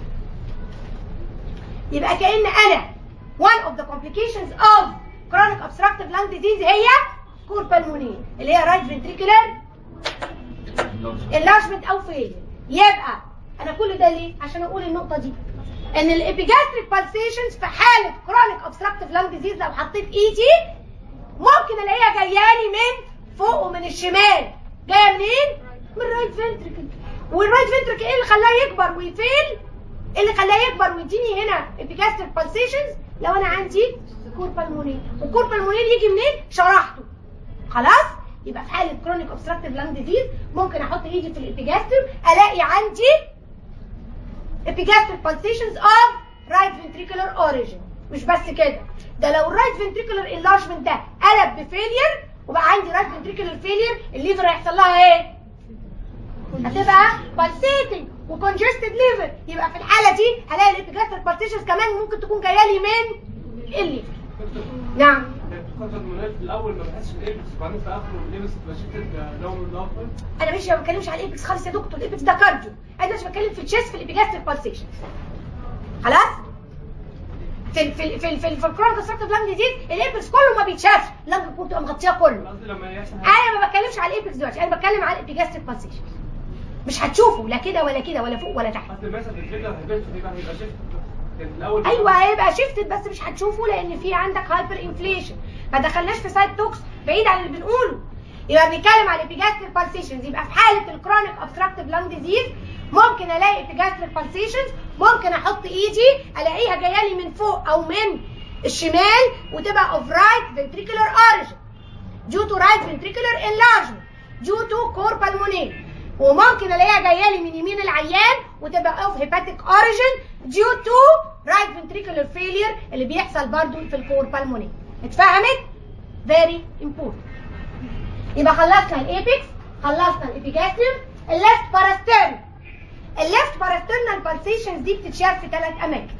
يبقى كأن أنا one of the complications of chronic obstructive lung disease هي cor pulmonale اللي هي right ventricular enlargement أو failure. يبقى أنا كل ده ليه؟ عشان أقول النقطة دي إن الإبيجاستريك pulsations في حالة chronic obstructive lung disease لو حطيت إيدي ممكن ألاقيها جايالي من فوق ومن الشمال. جاية منين؟ من الرايت فنتركل. والرايت فنتركل إيه اللي خلاه يكبر ويفيل؟ اللي خلاه يكبر ويديني هنا epigastric pulsations لو انا عندي كور بالمونيل. والكور بالمونيل يجي منين؟ شرحته. خلاص؟ يبقى في حاله كرونيك اوبستراكتيف لانج ديزيز ممكن احط ايدي في الابيجاستر الاقي عندي epigastric pulsations of right ventricular origin. مش بس كده، ده لو الرايت ventricular enlargement ده قلب بفيلير وبقى عندي right ventricular failure الليفر هيحصل لها ايه؟ هتبقى pulsating وcongested liver. يبقى في الحاله دي هلاقي الابيجاستريك pulsations كمان ممكن تكون جايه لي من الليفر. نعم. الاول ما بحسش بالايبكس وبعدين في اخره الايبكس بتبقى شدت لو انا مش بتكلمش على الايبكس خالص يا دكتور، الايبكس ده كارديو. انا مش بتكلم في الشيست في الابيجاستريك pulsations. خلاص؟ في الكرونيك اوبستراكتيف لانج ديزيز الايبكس كله ما بيتشافش، اللانج بتبقى مغطيه كله. انا ما بتكلمش على الايبكس دلوقتي، انا بتكلم على الابيجاستريك pulsations. مش هتشوفه لا كده ولا كده ولا فوق ولا تحت. ايوه هيبقى شيفتد بس مش هتشوفه لان في عندك هايبر انفليشن. ما دخلناش في سايد توكس بعيد عن اللي بنقوله. يبقى بنتكلم على الابيجاستريك pulsations. يبقى في حاله الكرونيك اوبستراكتيف لانج ديزيز ممكن الاقي ابيجاستريك pulsations، ممكن احط ايدي الاقيها جايه لي من فوق او من الشمال وتبقى اوف رايت فنتريكولار اوريجن due to right ventricular enlargement due to cor pulmonale. وممكن الاقيها جايه لي من يمين العيان وتبقى اوف هيباتيك اوريجن due to right ventricular failure اللي بيحصل برضو في الكور بالموني. اتفهمت؟ very important. يبقى خلصنا الابيكس، خلصنا الابيجاستريم، الليفت باراسترنال. الليفت باراسترنال pulsations دي بتتشاف في 3 اماكن.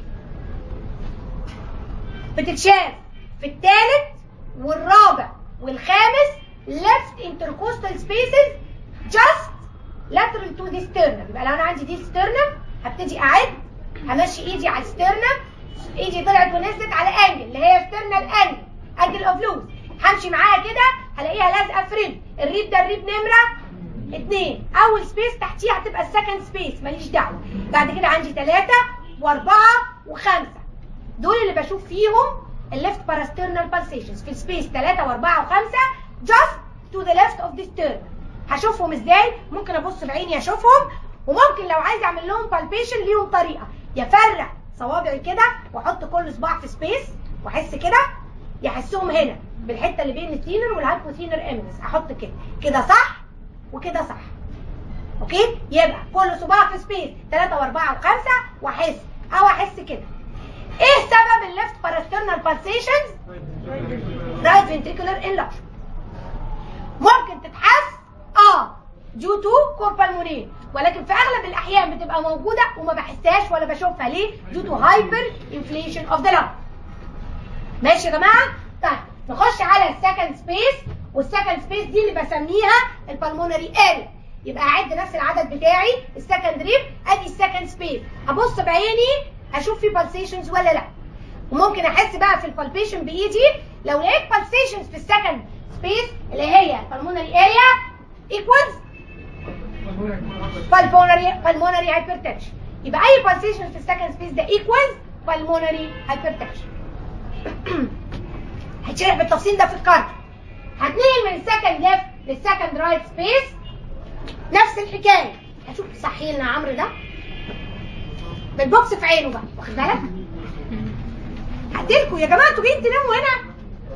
بتتشاف في الثالث والرابع والخامس left intercostal spaces just lateral to the sternum. يبقى لو انا عندي دي sternum هبتدي اعد، همشي ايدي على السترنم، ايدي طلعت ونزلت على انجل اللي هي سترنال انجل اوف لوز. همشي معاها كده هلاقيها لازقه في ريب، الريب ده الريب نمره 2. اول سبيس تحتيها هتبقى السكند سبيس ماليش دعوه. بعد كده عندي 3 و4 و5 دول اللي بشوف فيهم الليفت باراسترنال pulsations في السبيس 3 و4 و5 just to the left of the sternum. هشوفهم ازاي؟ ممكن ابص بعيني اشوفهم، وممكن لو عايز اعمل لهم بالبيشن ليهم طريقه، يفرق صوابعي كده واحط كل صباع في سبيس واحس كده، يحسهم هنا بالحته اللي بين الثينر والهايبوثينر امينس، احط كده كده صح وكده صح. اوكي؟ يبقى كل صباع في سبيس 3 و4 و5 واحس او احس كده. ايه سبب الليفت باراسترنال pulsations؟ رايت فنتريكولار انلارجمنت. ممكن تتحس due to cor pulmonale، ولكن في اغلب الاحيان بتبقى موجوده وما بحسهاش ولا بشوفها. ليه؟ due to hyper inflation of the lung. ماشي يا جماعه؟ طيب نخش على السكند سبيس، والسكند سبيس دي اللي بسميها البلمونري اريا. يبقى اعد نفس العدد بتاعي، السكند ريب ادي السكند سبيس، هبص بعيني اشوف في بالسيشنز ولا لا. وممكن احس بقى في البالبيشن بايدي، لو لقيت بالسيشنز في السكند سبيس اللي هي البلمونري اريا equals pulmonary hypertension. يبقى اي pulsation في السكند سبيس ده equals pulmonary hypertension. هتشرح بالتفصيل ده في الكارديو. هتنقل من السكند ليفت للسكند رايت سبيس نفس الحكايه. هشوف صحي لنا عمرو ده بالبوكس في عينه بقى، واخد بالك؟ هقتلكوا يا جماعه، انتوا جايين تناموا هنا؟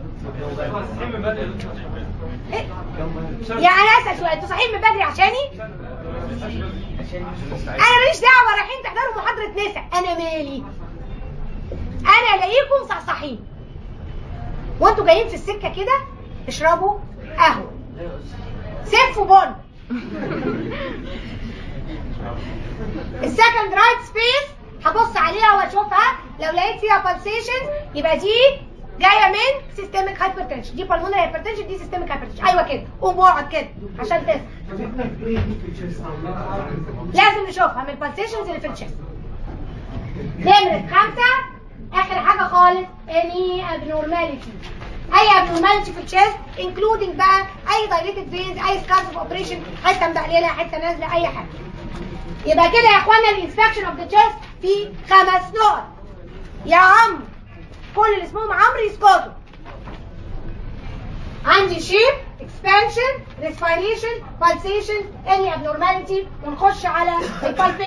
إيه؟ يعني اسال سؤال، انتوا صاحيين من بدري عشاني؟ انا ماليش دعوه، رايحين تحضروا محاضره نساء، انا مالي؟ انا الاقيكم صحصحين وانتوا جايين في السكه كده تشربوا قهوه، سفوا بن. السكند رايت سبيس هبص عليها واشوفها، لو لقيت فيها بالسيشن يبقى دي جايه من سيستميك هايبرتنشن، دي بالمونري هايبرتنشن، دي سيستميك هايبرتنشن. ايوه كده، قوم اقعد كده عشان تسمع. لازم نشوفها من البالسيشنز اللي في الشيست. نمرة 5 اخر حاجه خالص، any abnormality. اي abnormality في الشيست including بقى اي dilated veins، اي scars of operation، حته مبقلله، حته نازله، اي حاجه. يبقى كده يا اخوانا الانسبكشن اوف ذا تشيست في 5 نقط. يا عمرو كل اللي اسمهم عمرو يسكتوا. عندي شيب، اكسبانشن، ريسبيريشن، بالسيشن، اني ابنورماليتي، ونخش على البالبيشن.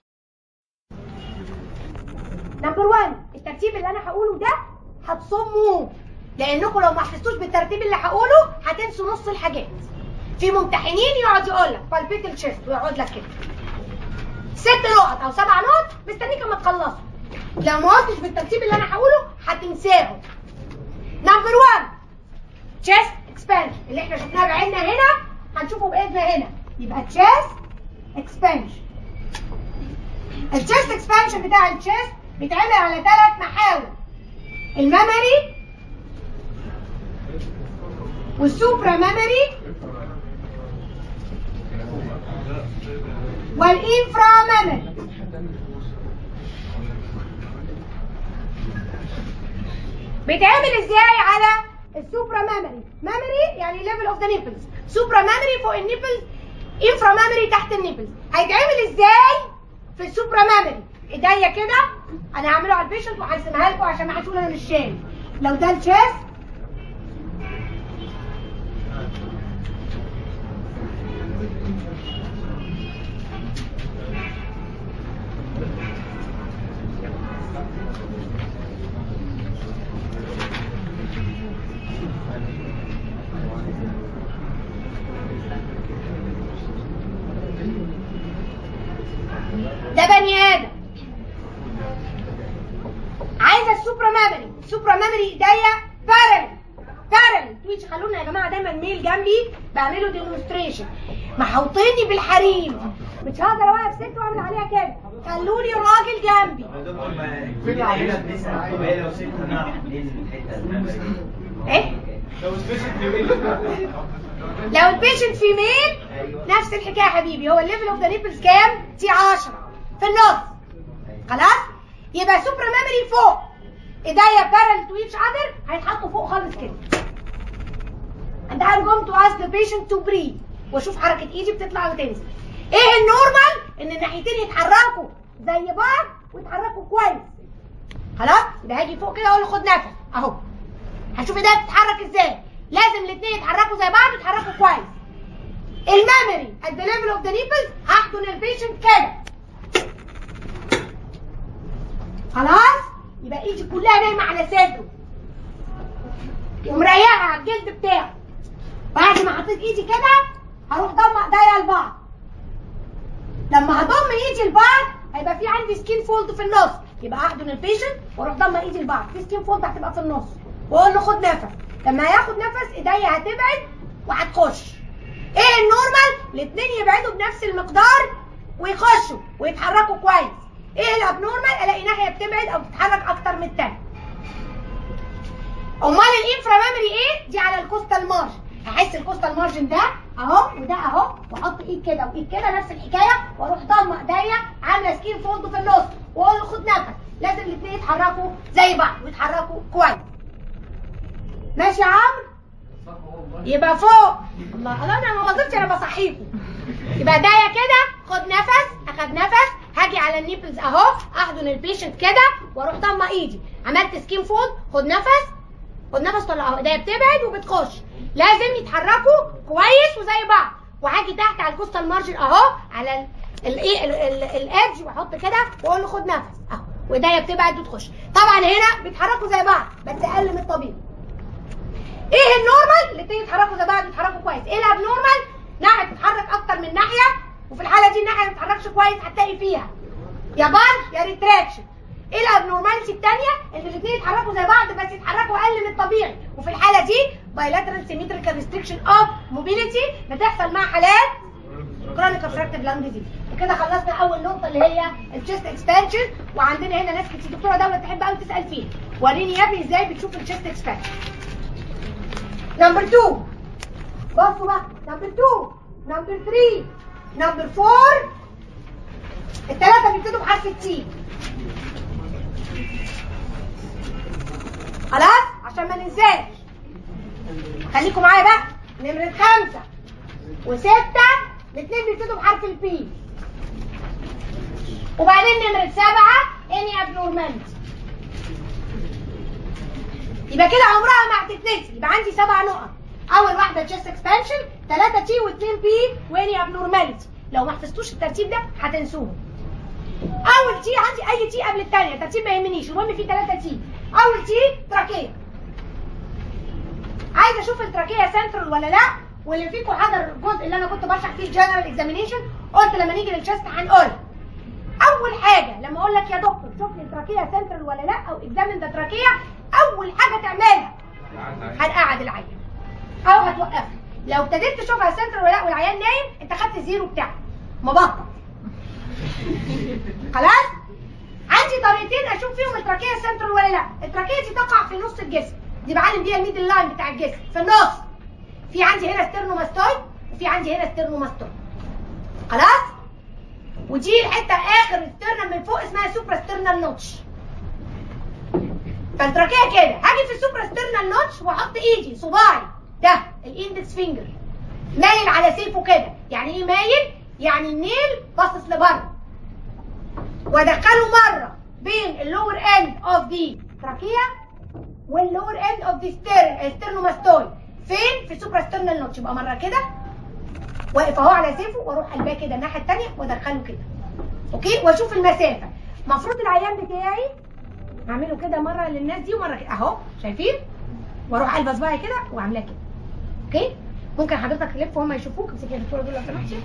نمبر 1 الترتيب اللي انا هقوله ده هتصموه، لانكم لو ما حفظتوش بالترتيب اللي هقوله هتنسوا نص الحاجات. في ممتحنين يقعد يقول لك بالبيت الشيست ويقعد لك كده 6 نقط او 7 نقط مستنيك اما تخلصوا. لو ما قلتش بالترتيب اللي انا هقوله هتنساهم. نمبر 1 chest expansion اللي احنا شفناه بعيننا هنا هنشوفه بايدنا هنا، يبقى chest expansion. الchest expansion بتاع الchest بيتعمل على 3 محاور، الميموري والسوبرا ميموري والانفرا ميموري. بيتعمل ازاي على السوبرا ميموري؟ ميموري يعني ليفل اوف ذا نيبلز، سوبرا ميموري فوق النيبلز، انفرا ميموري تحت النيبلز. هيتعمل ازاي في السوبرا ميموري؟ ايديا كده انا هعمله على البيشنت وهرسمها لكم عشان ما حدش يقول انا مش شايف. لو ده الشيست ده بني ادم. عايزه السوبرا ميموري، السوبرا ميموري ايديا بارل تويتش. خلونا يا جماعه دايما ميل جنبي بعمله ديمونستريشن، محوطيني بالحريم، مش هقدر اوقف ست واعمل عليها كده، خلوني الراجل جنبي. ايه؟ لو البيشنت فيميل نفس الحكايه يا حبيبي، هو الليفل اوف ذا نيبلز كام؟ تي 10 في النص. خلاص؟ يبقى سوبرا ميموري فوق، ايديا بارل تو ايتش اذر هيتحطوا فوق خالص كده. and I'm going to ask the patient to breathe واشوف حركه ايدي بتطلع وتنزل. ايه النورمال؟ ان الناحيتين يتحركوا زي بعض ويتحركوا كويس. خلاص؟ يبقى هاجي فوق كده اقول له خد نفس اهو. هنشوف ايديا بتتحرك ازاي. لازم الاثنين يتحركوا زي بعض ويتحركوا كويس. الميموري at the level of the nipples هحضن البيشنت كده. خلاص؟ يبقى ايدي كلها نايمه على صدره ومريحه على الجلد بتاعه. بعد ما حطيت ايدي كده هروح ضم ايديا لبعض. لما هضم ايدي لبعض هيبقى في عندي سكين فولد في النص، يبقى احضن البيشنت واروح ضم ايدي لبعض، في سكين فولد هتبقى في النص، واقول له خد نفس. لما هياخد نفس ايديا هتبعد وهتخش. ايه النورمال؟ الاثنين يبعدوا بنفس المقدار ويخشوا ويتحركوا كويس. ايه الابنورمال؟ الاقي ناحيه بتبعد او بتتحرك اكتر من الثانيه. امال الانفرا ميموري ايه؟ دي على الكوستال مارجن. هحس الكوستال مارجن ده اهو وده اهو، واحط ايد كده وايد كده نفس الحكايه، واروح ضامه ايديا عامله سكين فولد في النص، واقول له خد نفس. لازم الاثنين يتحركوا زي بعض ويتحركوا كويس. ماشي يا عمرو؟ يبقى فوق. الله انا ما بظبطش، انا بصحيكم. يبقى ايديا كده خد نفس، اخد نفس، هاجي على النيبلز اهو، احضن البيشنت كده واروح ضامه ايدي، عملت سكين فولد، خد نفس، خد نفس، طلع اهو، ايديا بتبعد وبتخش. لازم يتحركوا كويس وزي بعض. وهاجي تحت على الكوستال مارجن اهو، على الايه الادج، واحط كده واقول له خد نفس اهو. وايديا بتبعد وتخش. طبعا هنا بيتحركوا زي بعض بس اقل من الطبيعي. ايه النورمال؟ الاثنين يتحركوا زي بعض، بيتحركوا كويس. ايه الابنورمال؟ ناحيه بتتحرك اكتر من ناحيه، وفي الحاله دي الناحيه ما بتتحركش كويس، هتلاقي فيها يا بانش يا ريتراكشن. ايه الابنورمالتي الثانيه؟ ان الاثنين يتحركوا زي بعض بس يتحركوا اقل من الطبيعي، وفي الحاله دي بايلاترال سيمتريكال ريستريكشن اوف موبيليتي بتحصل مع حالات كرونيك اوبستراكتيف لانج ديزيز. وكده خلصنا اول نقطه اللي هي الشيست اكسبانشن. وعندنا هنا ناس كتير دكتوره دوله تحب قوي تسال فيه، وريني يا ابني ازاي بتشوف الشيست اكسبانشن. نمبر 2 بصوا بقى، نمبر 2 نمبر 3 نمبر 4 الثلاثه بيبتدوا بحرف التي. خلاص عشان ما ننساش، خليكم معايا بقى. نمره 5 و6 الاثنين بيبتدوا بحرف البي. وبعدين نمره 7 اني ابنورمالتي. يبقى كده عمرها ما هتتنسي. يبقى عندي 7 نقط. اول واحده تشيست اكسبانشن، 3 تي و2 بي واني ابنورمالتي. لو ما حفظتوش الترتيب ده هتنسوه. اول تي عندي اي تي قبل الثانيه، الترتيب ما يهمنيش، المهم في 3 تي. اول تي تراكيه. عايزه اشوف التراكيه سنترال ولا لا. واللي فيكم حضر الجزء اللي انا كنت بشرح فيه الجنرال اكزامينيشن، قلت لما نيجي للشيست هنقول اول حاجه لما اقول لك يا دكتور شوف لي التراكيه سنترال ولا لا، او اكزامين ذا تراكيه، اول حاجه تعملها هنقعد العيان او هتوقفه. لو ابتديت تشوفها سنترال ولا لا والعيان نايم، انت خدت الزيرو بتاعك مبطل. خلاص؟ عندي طريقتين اشوف فيهم التراكيه سنترال ولا لا. التراكيه دي تقع في نص الجسم، دي بعلم بيها الميدل لاين بتاع الجسم في النص. في عندي هنا ستيرنوماستويد وفي عندي هنا ستيرنوماستويد. خلاص؟ ودي الحته اخر الستيرنم من فوق اسمها سوبرا ستيرنال نوتش. فالتراكيه كده، هاجي في السوبرا ستيرنال نوتش واحط ايدي صباعي ده الاندكس فينجر مايل على سيفه كده. يعني ايه مايل؟ يعني النيل باصص لبره. وادخله مره بين اللور اند اوف دي تراكيه واللور اند اوف دي ستيرنوماستويد. فين؟ في السوبرا ستيرنال نوتش. يبقى مره كده واقف اهو على سيفه، واروح قلباه كده الناحيه الثانيه وادخله كده. اوكي؟ واشوف المسافه. المفروض العيان بتاعي اعمله كده مره للناس دي ومره كده اهو، شايفين؟ واروح قلب صباعي كده واعملها كده. اوكي؟ ممكن حضرتك تلف وهم يشوفوك. امسكي يا دكتوره دول لو سمحتي.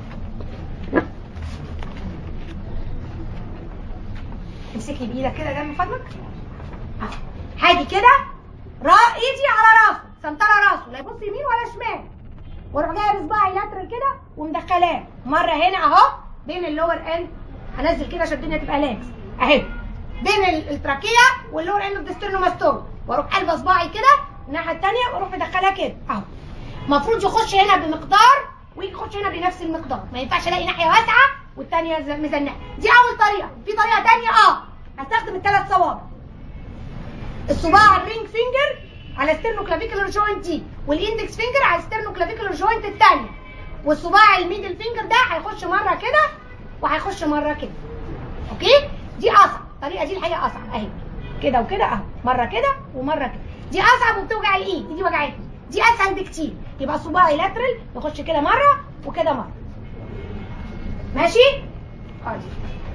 امسكي بايدك كده جنب فضلك اهو. هاجي كده ايدي على راسه، سنتره راسه، لا يبص يمين ولا شمال. واروح جايه بصباعي لاترال كده ومدخلاه مره هنا اهو بين اللور اند. هنزل كده عشان الدنيا تبقى لابس اهي بين التراكيه واللور اند اوف ذا ستيرنوماستويد. واروح قلب صباعي كده الناحيه الثانيه واروح مدخلاه كده اهو. المفروض يخش هنا بمقدار ويخش هنا بنفس المقدار. ما ينفعش الاقي ناحيه واسعه والثانيه مزنقه. دي اول طريقه. في طريقه ثانيه هستخدم الثلاث صوابع. الصباع الرينج فينجر على ستيرنو كلافيكولار جوينت دي، والاندكس فينجر على ستيرنو كلافيكولار جوينت الثانيه، والصباع الميدل فينجر ده هيخش مره كده وهيخش مره كده. اوكي؟ دي اصعب الطريقه دي، الحقيقه اصعب اهي كده وكده اهو، مره كده ومره كده. دي اصعب وبتوجع الايد، دي وجعتني. دي اسهل بكتير. يبقى صباعي لاترال يخش كده مره وكده مره. ماشي؟ خلاص.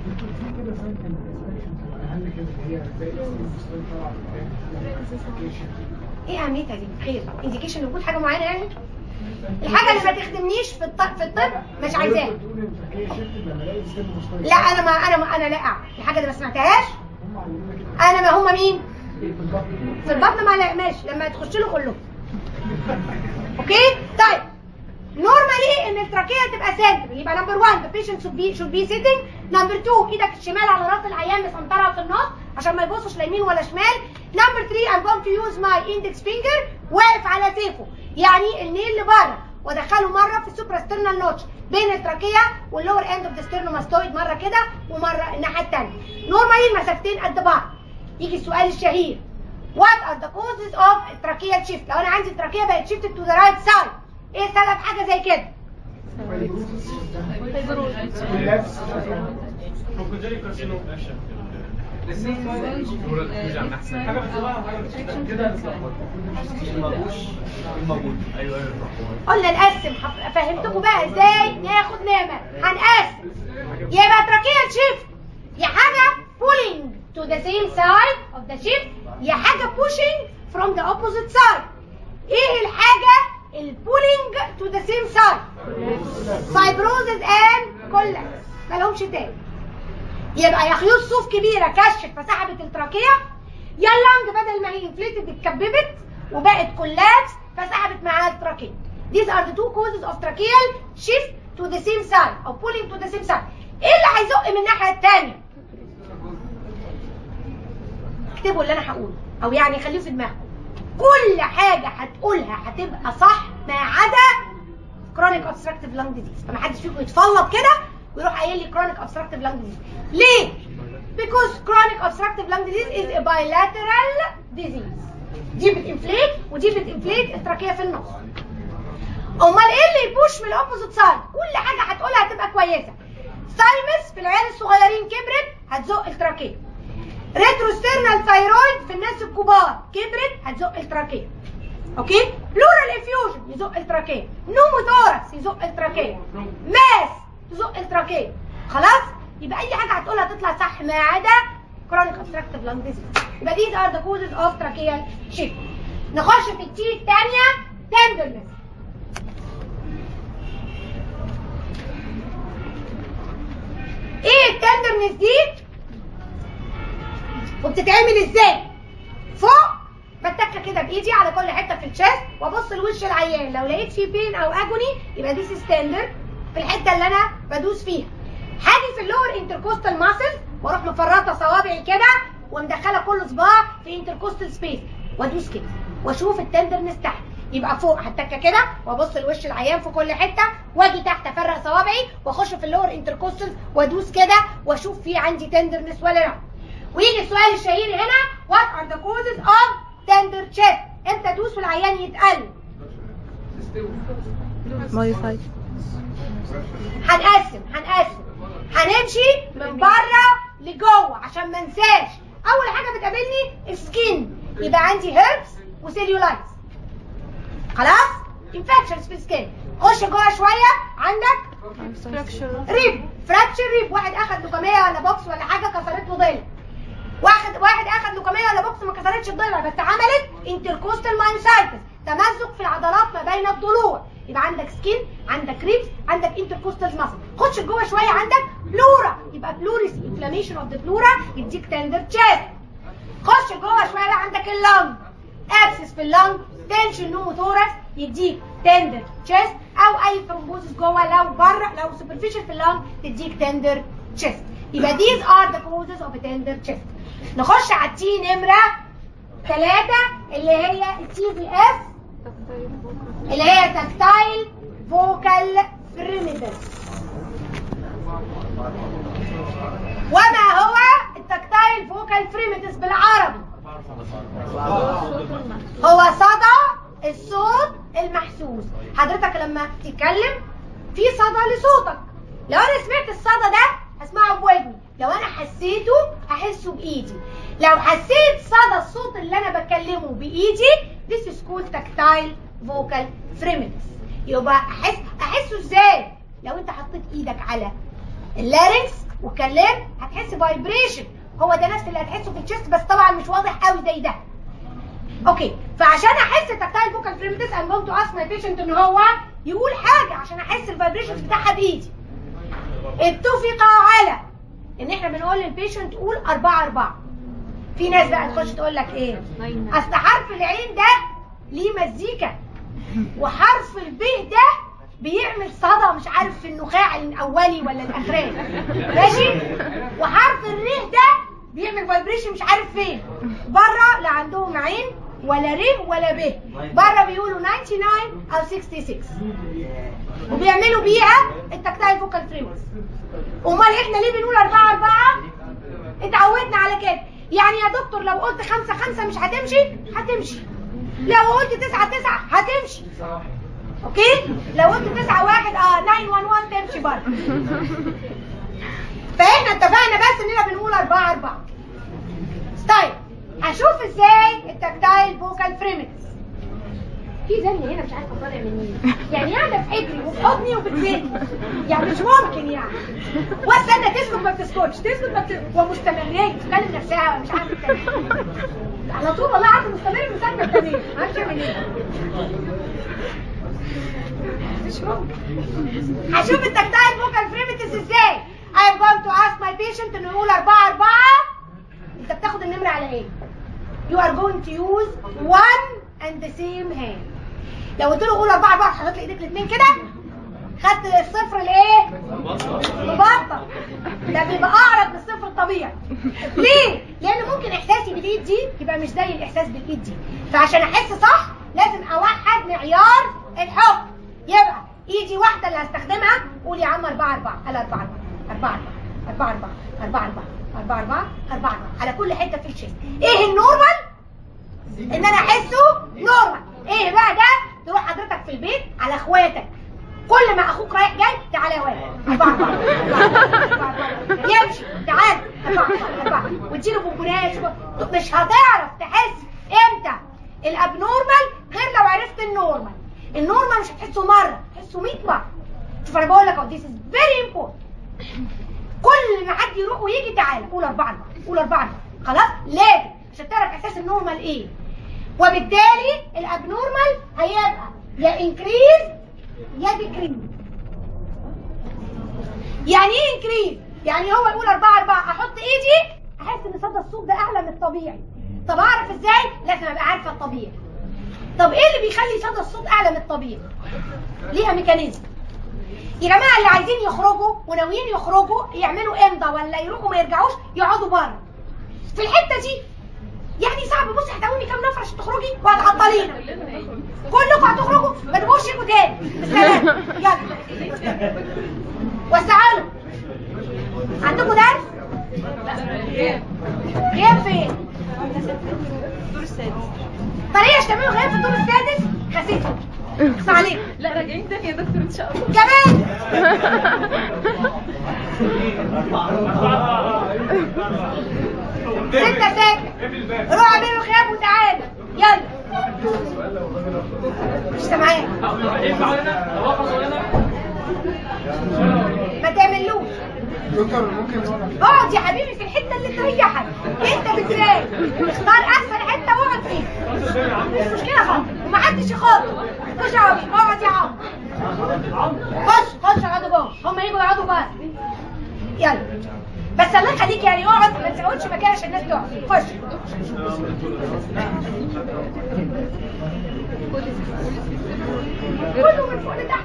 ايه اهميتها دي؟ خير انديكيشن وجود حاجه معينه يعني؟ الحاجه اللي ما تخدمنيش في الطب مش عايزاها. لا انا لا اعرف الحاجه اللي ما سمعتهاش. انا ما هم مين؟ في البطن. ما لا ماشي، لما تخش له قول له. اوكي؟ طيب نورمالي ان التراكيه تبقى سنتر. يبقى نمبر 1 the patient should be sitting. نمبر 2 ايدك الشمال على راس العيان مسنطرها في النص عشان ما يبصش لا يمين ولا شمال. نمبر 3 I'm going to use my index finger واقف على سيفه، يعني النيل لبره، وادخله مره في السوبرا ستيرنال نوتش بين التراكيه واللور اند اوف ذا ستيرنوماستويد مره كده ومره الناحيه الثانيه. نورمالي المسافتين قد بعض. يجي السؤال الشهير what are the causes of tracheal shift؟ لو انا عندي التراكيه بقت shifted to the right side، ايه سبب حاجه زي كده؟ قلنا نقسم. فهمتكم بقى ازاي ناخد نمر. هنقسم. يبقى تراكيال شيفت يا حاجه بولينج to the same side of the shift، يا حاجة pushing from the opposite side. ايه الحاجة البولينج to the same side؟ fibrosis and collapse، مالهمش تاني. يبقى يا خيوط صوف كبيرة كشت فسحبت التراكية، يا اللنج بدل ما هي انفليتد اتكببت وبقت كولابس فسحبت معاها التراكية. These are the two causes of tracheal shift to the same side أو pulling to the same side. ايه اللي هيزق من الناحية التانية؟ اكتبوا اللي انا هقوله او يعني خليه في دماغكم. كل حاجة هتقولها هتبقى صح ما عدا chronic obstructive lung disease. فما حدش فيكم يتفلط كده ويروح قايل لي chronic obstructive lung disease. ليه؟ Because chronic obstructive lung disease is a bilateral disease. دي بتنفليت ودي بتنفليت التراكية في النص. امال ايه اللي يبوش من الاوبوزيت سايد؟ كل حاجة هتقولها هتبقى كويسة. ثايمس في العيال الصغيرين كبرت هتزق التراكية. ريتروسترنال ثايرويد في الناس الكبار كبرت هتزق التراكية. اوكي؟ بلورال افيوجن يزق التراكية. نوموثوركس يزق التراكية. ماس تزق التراكية. خلاص؟ يبقى اي حاجة هتقولها تطلع صح ما عدا chronic obstructive lung disease. يبقى these are the causes of tracheal shift. نخش في التي الثانية tenderness. ايه التندرنس دي؟ وبتتعمل ازاي؟ فوق بتكه كده بايدي على كل حته في الشيست وابص لوش العيان، لو لقيت فيه بين او اجوني يبقى دي ستاندرد في الحته اللي انا بدوس فيها. هاجي في اللور انتركوستال ماسل واروح مفرطه صوابعي كده ومدخله كل صباع في انتركوستال سبيس وادوس كده واشوف التندرنس تحت. يبقى فوق هتكه كده وابص لوش العيان في كل حته، واجي تحت افرق صوابعي واخش في اللور انتركوستال وادوس كده واشوف في عندي تندرنس ولا لا. ويجي السؤال الشهير هنا what are the causes of tender chest؟ امتى ادوس والعيان يتقل؟ موديفايد. هنقسم هنمشي من بره لجوه عشان ما انساش. اول حاجه بتقابلني السكين، يبقى عندي هيربس وسيليولايتس. خلاص؟ انفكشنز في السكين. خش جوه شويه عندك ريب، فراكشر ريب، واحد اخد لوكاميه ولا بوكس ولا حاجه كسرت له ضلع. واحد اخد لوكاميه ولا بوكس ما كسرتش الضلع بس عملت انتركوستال مايوسايتس، تمزق في العضلات ما بين الضلوع. يبقى عندك سكين، عندك ريبس، عندك انتركوستال ماسل. خش جوه شويه عندك بلورا، يبقى بلوريس انفلاميشن اوف ذا بلورا يديك تندر تشيست. خش جوه شويه بقى عندك اللنج، ابسس في اللنج، تنشن نوموثوركس يديك تندر تشيست، او اي ثرومبوزس جوه لو بره لو سوبرفيشال في اللنج تديك تندر تشيست. يبقى these are the causes of a tender chest. نخش على التي نمرة 3 اللي هي التي في اس اللي هي تاكتايل فوكال فريميدس. وما هو التاكتايل فوكال فريميدس بالعربي؟ هو صدى الصوت المحسوس. حضرتك لما تتكلم في صدى لصوتك، لو انا سمعت الصدى ده هسمعه بودني، لو انا حسيته هحسه بايدي. لو حسيت صدى الصوت اللي انا بكلمه بايدي this is called tactile vocal frequency. يبقى احسه ازاي؟ لو انت حطيت ايدك على اللارنكس واتكلمت هتحس فايبريشن، هو ده نفس اللي هتحسه في الشيست بس طبعا مش واضح قوي زي ده. اوكي، فعشان احس tactile vocal frequency I'm going to ask my patient ان هو يقول حاجه عشان احس الفايبريشن بتاعها بايدي. اتفق على ان احنا بنقول للبيشنت قول 4-4. في ناس بقى تخش تقول لك ايه؟ اصل حرف العين ده ليه مزيكا وحرف الب ده بيعمل صدى مش عارف في النخاع الاولي ولا الاخراني، ماشي؟ وحرف الر ده بيعمل فايبريشن مش عارف فين. بره لا عندهم عين ولا ر ولا ب، بره بيقولوا 99 او 66 وبيعملوا بيها التاكتايل فوكال فريمز. امال احنا ليه بنقول 4-4؟ اتعودنا على كده. يعني يا دكتور لو قلت 5-5 مش هتمشي. لو قلت 9-9 هتمشي. اوكي؟ لو قلت 9-1 9-1-1 تمشي برضه. فاحنا اتفقنا بس اننا بنقول 4-4. طيب هشوف ازاي التاكتايل فوكال فريمز. في شايلني هنا مش عارفه طالع منين، يعني قاعده في حجري وفي حضني وبتبيتني، يعني مش ممكن يعني. واستنى تسكت ما بتسكتش، تسكت ما بتسكتش، ومستمريه تكلم نفسها مش عارفه تتكلم على طول، والله عارفه مستمر من سنه التانيه ما عرفتش اعمل ايه. مش ممكن. هشوف التكتايل فوكال بريمتيف ازاي. I am going to ask my patient انه يقول 4 4. انت بتاخد النمره على ايه؟ You are going to use one and the same hand. لو قلت له قول 4 4 حطيت لي ايديك الاثنين كده، خدت الصفر الايه؟ مبطل. ده بيبقى اعرض من الصفر الطبيعي. ليه؟ لان ممكن احساسي بالايد دي يبقى مش زي الاحساس بالايد دي، فعشان احس صح لازم اوحد معيار الحكم. يبقى ايدي واحده اللي هستخدمها، قول يا عم 4 4. قال 4 4 4 4 4 4 4 4 4 4 على كل حته في الشيست. ايه النورمال؟ ان انا احسه نورمال. ايه بقى ده؟ تروح حضرتك في البيت على اخواتك، كل ما اخوك رايح جاي تعالى يا واد 4 4 يمشي تعالى 4 4 وتجيله بونبونات. مش هتعرف تحس امتى الابنورمال غير لو عرفت النورمال. النورمال مش هتحسه مره، هتحسه 100 مره. شوف انا بقول لك اهو، this is very important. كل ما حد يروح ويجي تعالى قول 4 4 قول 4 4 خلاص، لازم عشان تعرف احساس النورمال ايه. وبالتالي الابنورمال هيبقى يا انكريز يا ديكريز. يعني ايه انكريز؟ يعني هو يقول 4 4 احط ايدي احس ان صدى الصوت ده اعلى من الطبيعي. طب اعرف ازاي؟ لازم ابقى عارفه الطبيعي. طب ايه اللي بيخلي صدى الصوت اعلى من الطبيعي؟ ليها ميكانيزم. يا جماعه اللي عايزين يخرجوا وناويين يخرجوا يعملوا امضى ولا يروحوا ما يرجعوش يقعدوا بره في الحته دي. يعني صعب. بصي هتقومي كام نفر عشان تخرجي وهتعطلينا كلكم هتخرجوا ما تبقوش يجوا تاني. بالسلامه يلا وسعوا. عندكم درس؟ غياب فين؟ الدور السادس. طريقه تعملوا غياب في الدور السادس؟ خسيتوا اخص عليكم. لا راجعين تاني يا دكتور ان شاء الله كمان. انت ساكت، روح اعملوا غياب وتعالى يلا. مش سامعاك. ما تعملوش. اقعد يا حبيبي في الحته اللي تريحك انت بالذات. اختار احسن حته واقعد فيها، مش مشكله خالص ومحدش يخاطر. خش اقعد يا عم. خش اقعدوا جوه، هم يجوا يقعدوا بره. يلا بس الله يخليك يعني اقعد ما تقعدش مكان عشان الناس تقعد. خش. كله من فوق لتحت.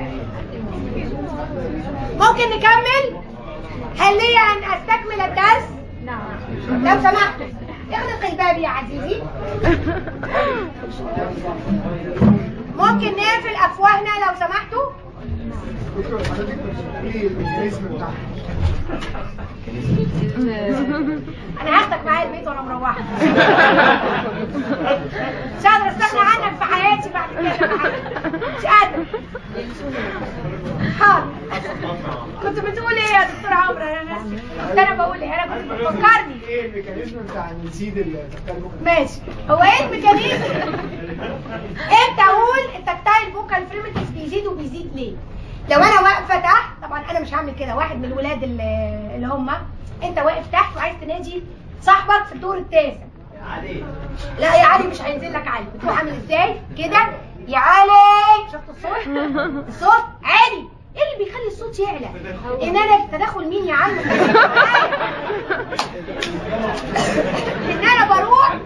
ممكن نكمل؟ هل لي ان استكمل الدرس؟ نعم. لو سمحتوا اغلق الباب يا عزيزي. ممكن نقفل افواهنا لو سمحتوا؟ انا هاخدك معايا البيت وانا مروحه. مش قادره استغنى عنك في حياتي بعد كده. مش قادره. حاضر. كنت بتقول ايه يا دكتور عمرو؟ انا بقول ايه؟ انا كنت بتفكرني ايه الميكانيزم بتاع نسيد التكتايل فوكال؟ ماشي. هو ايه الميكانيزم؟ امتى اقول التكتايل فوكال بريمتيف بيزيد وبيزيد ليه؟ لو انا واقفه تحت، طبعا انا مش هعمل كده. واحد من الولاد اللي هم انت واقف تحت وعايز تنادي صاحبك في الدور التاسع. علي. لا يا علي مش هينزل لك علي. بتروح عامل ازاي؟ كده يا علي. شفت الصوت؟ الصوت عالي. ايه اللي بيخلي الصوت يعلى؟ ان انا تدخل مين يا علي؟ ان انا بروح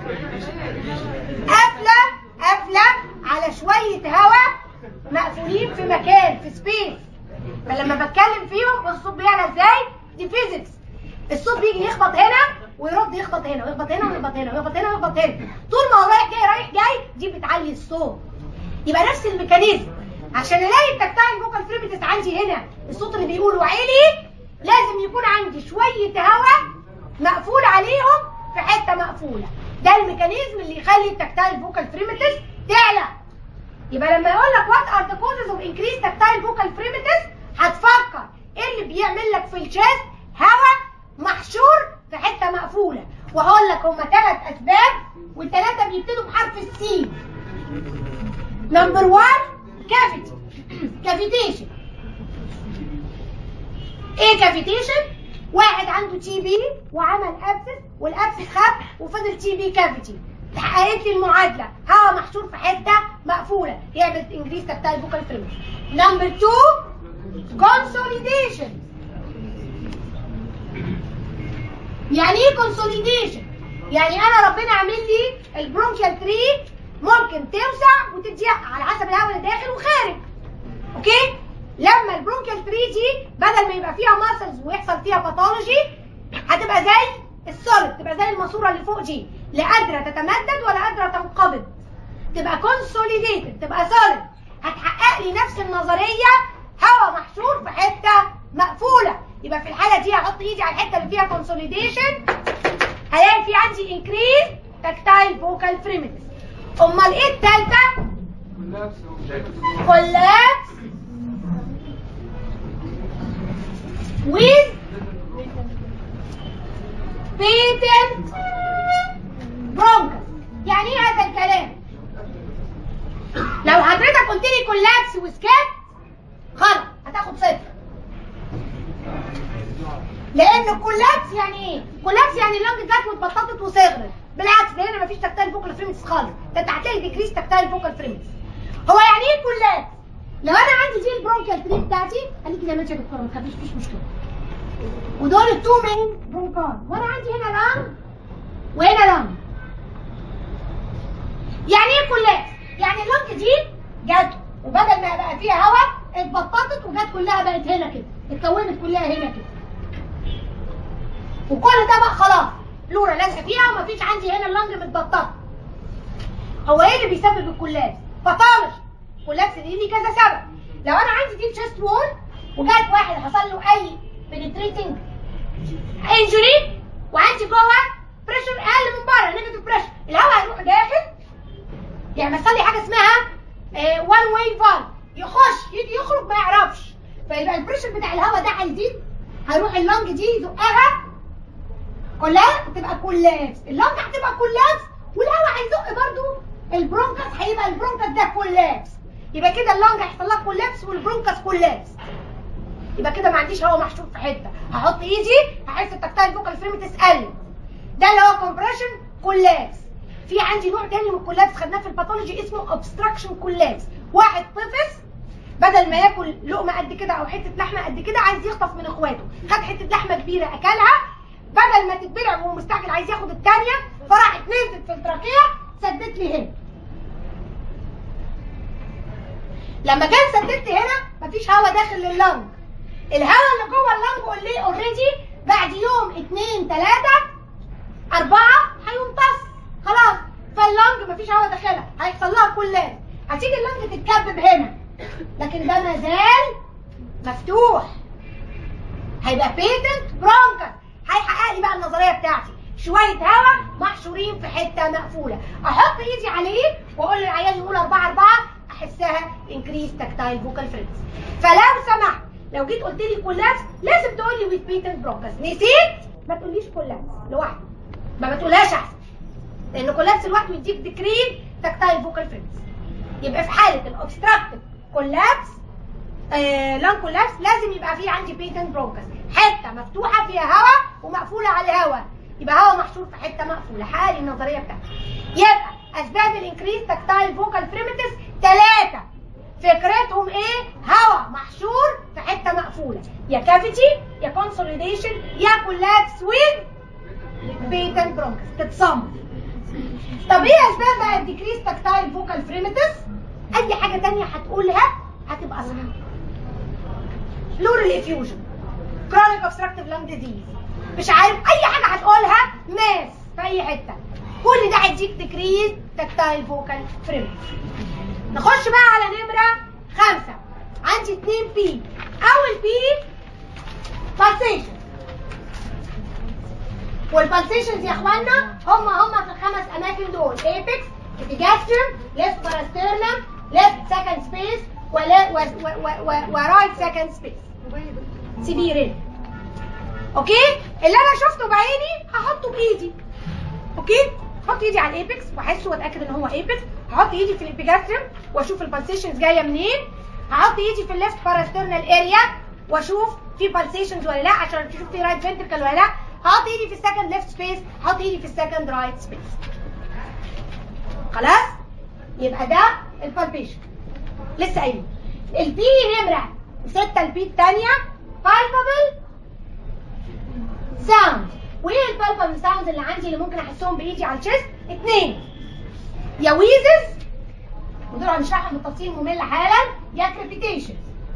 قافله على شويه هواء مقفولين في مكان في سبيس. فلما بتكلم فيهم الصوت بيعلى ازاي؟ دي فيزيكس. الصوت بيجي يخبط هنا ويرد يخبط هنا ويخبط هنا ويخبط هنا ويخبط هنا ويخبط هنا. طول ما هو رايح جاي دي بتعلي الصوت. يبقى نفس الميكانيزم. عشان الاقي التكتايل فوكال بريمتيف عندي هنا الصوت اللي بيقوله عالي، لازم يكون عندي شويه هواء مقفول عليهم في حته مقفوله. ده الميكانيزم اللي يخلي التكتايل فوكال بريمتيف تعلى. يبقى لما يقول لك وات ار ذا كوزز اوف انكريز تكتايل فوكال بريمتيف، هتفكر ايه اللي بيعمل لك في الشيست هواء محشور في حته مقفوله. وهقول لك هم 3 اسباب والثلاثه بيبتدوا بحرف السي. نمبر 1 كافيتي. كافيتيشن. ايه كافيتيشن؟ واحد عنده تي بي وعمل ابسس، والابسس خف وفضل تي بي كافيتي. اتحققت لي المعادله، هواء محشور في حته مقفوله، يعمل انجريس تكتايل فوكال فريمتس. نمبر 2 كونسوليديشن. يعني ايه كونسوليديشن؟ يعني انا ربنا عامل لي البرونكيال تري ممكن توسع وتضيق على حسب الهواء اللي داخل وخارج. اوكي؟ لما البرونكيال تري دي بدل ما يبقى فيها ماسلز ويحصل فيها باثولوجي، هتبقى زي السوليد، تبقى زي الماسوره اللي فوق دي، لا قادره تتمدد ولا قادره تنقبض. تبقى كونسوليديتد، تبقى سوليد. هتحقق لي نفس النظريه، هواء محشور في حته مقفوله. يبقى في الحاله دي هحط ايدي على الحته اللي فيها كونسوليديشن، هلاقي في عندي انكريز تكتايل فوكال فريمتس. امال ايه الثالثه؟ كولابس with patent bronchus. يعني ايه هذا الكلام؟ لو حضرتك قلت لي كولابس وسكات غلط، هتاخد 0. لان الكولابس يعني ايه؟ كولابس يعني اللنج جت واتبططت وصغرت. بالعكس، ده هنا مفيش تكتايل فوكال فريمتس خالص، ده انت هتلاقي ديكريس تكتايل فوكال فريمتس. هو يعني ايه كولابس؟ لو انا عندي دي البرونكيال تري بتاعتي، خليكي زي ما انت يا دكتوره، ما تخافيش، مفيش مشكله. ودول التو مين برونكار، وانا عندي هنا لانج وهنا لانج. يعني ايه كولابس؟ يعني اللنج دي جت وبدل ما بقى فيها هواء اتبططت وجت كلها بقت هنا كده، اتكونت كلها هنا كده. وكل ده بقى خلاص لورا لازقه فيها ومفيش عندي هنا اللنج متبططه. هو ايه اللي بيسبب الكولابس؟ باثولوجي. الكولابس دي ليه كذا سبب. لو انا عندي دي تشيست وول وجات واحد حصل له اي بنتريتنج انجري وعندي جوه بريشر اقل من بره، نيجاتيف بريشر، الهواء هيروح داخل يعني يحصل لي حاجه اسمها وان واي فالف، يخش يجي يخرج ما يعرفش، فيبقى البريشر بتاع الهواء ده هيزيد، هيروح اللنج دي يزقها كلها تبقى كولابس. اللنج هتبقى كولابس والهواء هيزق برضو البرونكس، هيبقى البرونكس ده كولابس. يبقى كده اللنج هيحصل لها كولابس والبرونكس كولابس. يبقى كده ما عنديش هواء محشور في حته، هحط ايدي هحس التكتايل فوكال فريمتس قل. ده اللي هو كومبريشن كولابس. في عندي نوع تاني من الكولابس خدناه في الباثولوجي اسمه اوبستراكشن كولابس. واحد طفس بدل ما ياكل لقمه قد كده او حته لحمه قد كده عايز يخطف من اخواته، خد حته لحمه كبيره اكلها، بدل ما تتبلع وهو مستعجل عايز ياخد الثانيه، فراحت نزلت في التراكيه سدت لي هنا. لما كان سددت هنا مفيش هواء داخل لللنج، الهواء اللي جوه اللنج اوريدي بعد يوم 2 3 4 هيمتص خلاص، فاللنج مفيش هواء داخلها، هيحصل لها كولابس، هتيجي اللنج تتكبب هنا، لكن ده مازال مفتوح، هيبقى بيتنت برونكس، هيحقق لي بقى النظريه بتاعتي، شويه هواء محشورين في حته مقفوله، احط ايدي عليه واقول للعيال يقول 4 4 احسها انكريز تكتايل فوكال فريمتس. فلو سمحت لو جيت قلت لي كولابس لازم تقول لي ويز بيتنت برونكس، نسيت ما تقوليش كولابس لوحده، ما تقولهاش احسن، لان كولابس لوحده يديك ديكريز تكتايل فوكال فريمتس. يبقى في حاله الاوبستراكتيف كولابس لان كولابس لازم يبقى فيه عندي بيتنت برونكس، حته مفتوحه فيها هواء ومقفوله على الهواء، يبقى هواء محشور في حته مقفوله، حقق لي النظريه بتاعتي. يبقى اسباب الانكريز تكتايل فوكال فريمتس 3 فكرتهم ايه؟ هواء محشور في حته مقفوله، يا كافيتي يا كونسوليديشن يا كولابس ويز بيتنت برونكس تتصمم. طب ايه اسباب بقى الديكريز تكتايل فوكال فريمتس؟ اي حاجه ثانيه هتقولها هتبقى صح. بلورال افيوجن، كرونيك اوبستراكتيف لانج ديزيز، مش عارف اي حاجه هتقولها، ماس في اي حته، كل ده هيديك ديكريز تكتايل فوكال فريمتس. نخش بقى على نمره 5. عندي 2 بي. اول بي بالسيشن، والبالسيشنز يا اخوانا هم في ال5 اماكن دول: ايبكس، ابيجاسترم، ليفت باراسترنم، ليفت سكند سبيس ورايت سكند سبيس، سيبيرين. اوكي، اللي انا شفته بعيني هحطه بايدي. اوكي، احط ايدي على الايبكس واحسه واتاكد ان هو ايبكس. هحط ايدي في الابيجاستريم واشوف البالسيشنز جايه منين. هحط ايدي في الليفت باراسترنال اريا واشوف في بالسيشنز ولا لا عشان تشوف في رايت فنتركل ولا لا. هحط ايدي في السكند ليفت سبيس، هحط ايدي في السكند رايت سبيس. خلاص؟ يبقى ده البالبيشن. لسه قايلين البي نمره 6 البي الثانيه بالبابل ساوند. وايه البالبابل ساوند اللي عندي اللي ممكن احسهم بايدي على الشيست؟ 2 يا ويزز ودول هنشرحهم بالتفصيل ممل حالا، يا كريبيتيشنز.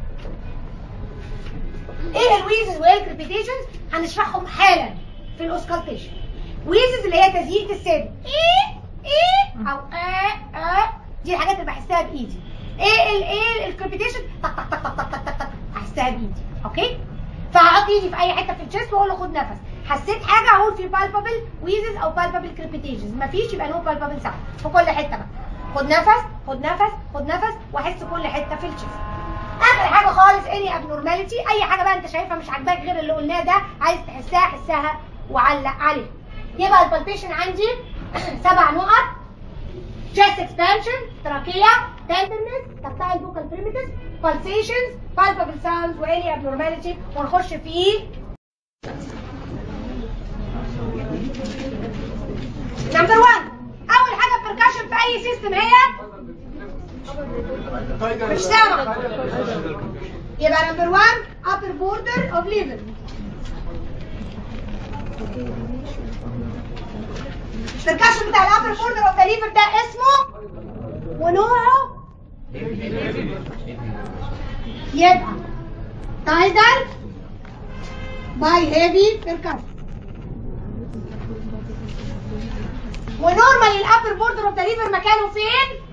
ايه الويزز وايه الكريبيتيشنز؟ هنشرحهم حالا في الاوسكالتيشن. ويزز اللي هي تزييق الصدر، ايه او دي الحاجات اللي بحسها بايدي. ايه الكريبيتيشن؟ طق طق طق طق طق طق طق احسها بايدي. اوكي؟ فهحط ايدي في اي حته في الشيست واقول له خد نفس. حسيت حاجه اقول في بالبابل ويزز او بالبابل كريبيتيشنز. مفيش يبقى نو بالبابل ساوند في كل حته بقى. خد نفس خد نفس خد نفس واحس كل حته في الشيست. اخر حاجه خالص اني ابنورماليتي، اي حاجه بقى انت شايفها مش عاجباك غير اللي قلناه ده عايز تحسها حسها وعلق عليها. يبقى البالبيشن عندي 7 نقط: chest expansion، تراكية، tenderness، tactile vocal primitives، pulsations، palpable sounds و any abnormality. ونخش في نمبر 1. اول حاجه percussion في اي سيستم هي مش سامع. يبقى نمبر 1 upper border of liver. البركاشن بتاع الابر بوردر اوف ذا ليفر ده اسمه ونوعه يبقى تايدال باي هيفي بركاشن. ونورمالي الابر بوردر اوف ذا ليفر مكانه فين؟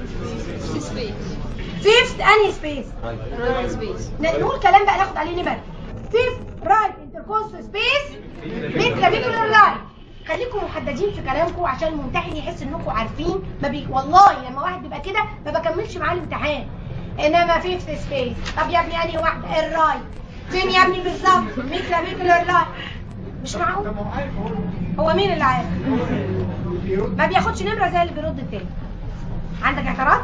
فيفث انهي سبيس؟ رايت سبيس. نقول كلام بقى ناخد عليه نبات. فيفث رايت انتركوستال سبيس من كلافيكولار لاين. خليكم محددين في كلامكم عشان الممتحن يحس انكم عارفين. والله لما واحد بيبقى كده ما بكملش معاه الامتحان. انما فيفث سبيس. طب يا ابني انهي واحده؟ الرايت. فين يا ابني بالظبط؟ من كلافيكولار لاين. مش معقول. هو مين اللي عارف؟ ما بياخدش نمره زي اللي بيرد التاني. عندك اعتراض؟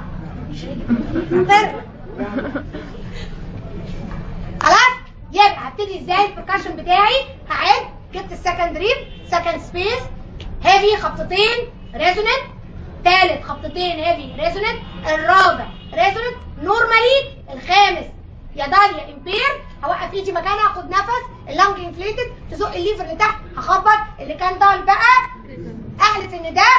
خلاص؟ يبقى هبتدي ازاي البركاشن بتاعي؟ هعد. جبت السكند ريب، سكند سبيس، هيفي خبطتين ريزوننت، ثالث خبطتين هيفي ريزوننت، الرابع ريزوننت نورمالي، الخامس يا داليا امبير. هوقف ايدي مكانها، اخد نفس، اللنج انفليتد، تزق الليفر لتحت، هخبط اللي كان دال بقى احلف ان ده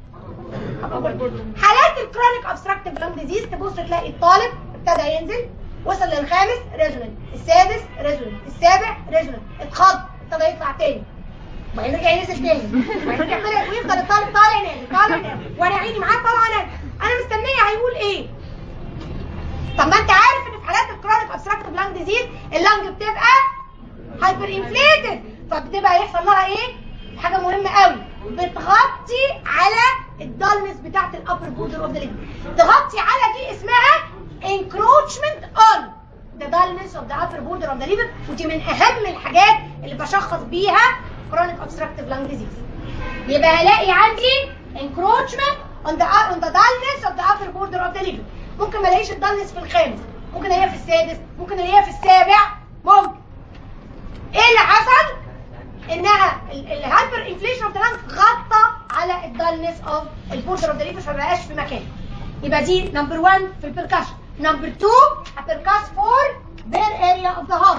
حالات الكرونيك اوبستراكتيف لانج ديزيز. تبص تلاقي الطالب ابتدى ينزل، وصل للخامس ريزوننت، السادس ريزوننت، السابع ريزوننت، اتخض ابتدى يطلع تاني، وبعدين رجع ينزل تاني، وبعدين رجع طلع، ويفضل الطالب طالع نازل طالع نازل، وانا عيني معاه طالعه نازل. انا مستنيه هيقول ايه. طب ما انت عارف ان في حالات الكرونيك اوبستراكتيف لانج ديزيز اللنج بتبقى هايبر انفليتد، فبتبقى يحصل لها ايه؟ حاجه مهمه قوي، بتغطي على الدالنس بتاعت الابر بوردر اوف ذا ليفر. تغطي على دي اسمها encroachment on the dullness of the upper border of the liver، ودي من اهم الحاجات اللي بشخص بيها chronic obstructive lung disease. يبقى هلاقي عندي encroachment on the dullness of the upper border of the liver. ممكن ما الاقيش الدالنس في الخامس، ممكن الاقيها في السادس، ممكن الاقيها في السابع، ممكن. ايه اللي حصل؟ انها الهايبر انفليشن اوف ذا لانج غطى على الدالنس اوف البوردر اوف ذا ليفر، فما بقاش في مكانه. يبقى دي نمبر 1 في البركاشن. نمبر 2 هبركاس فور their area of the heart.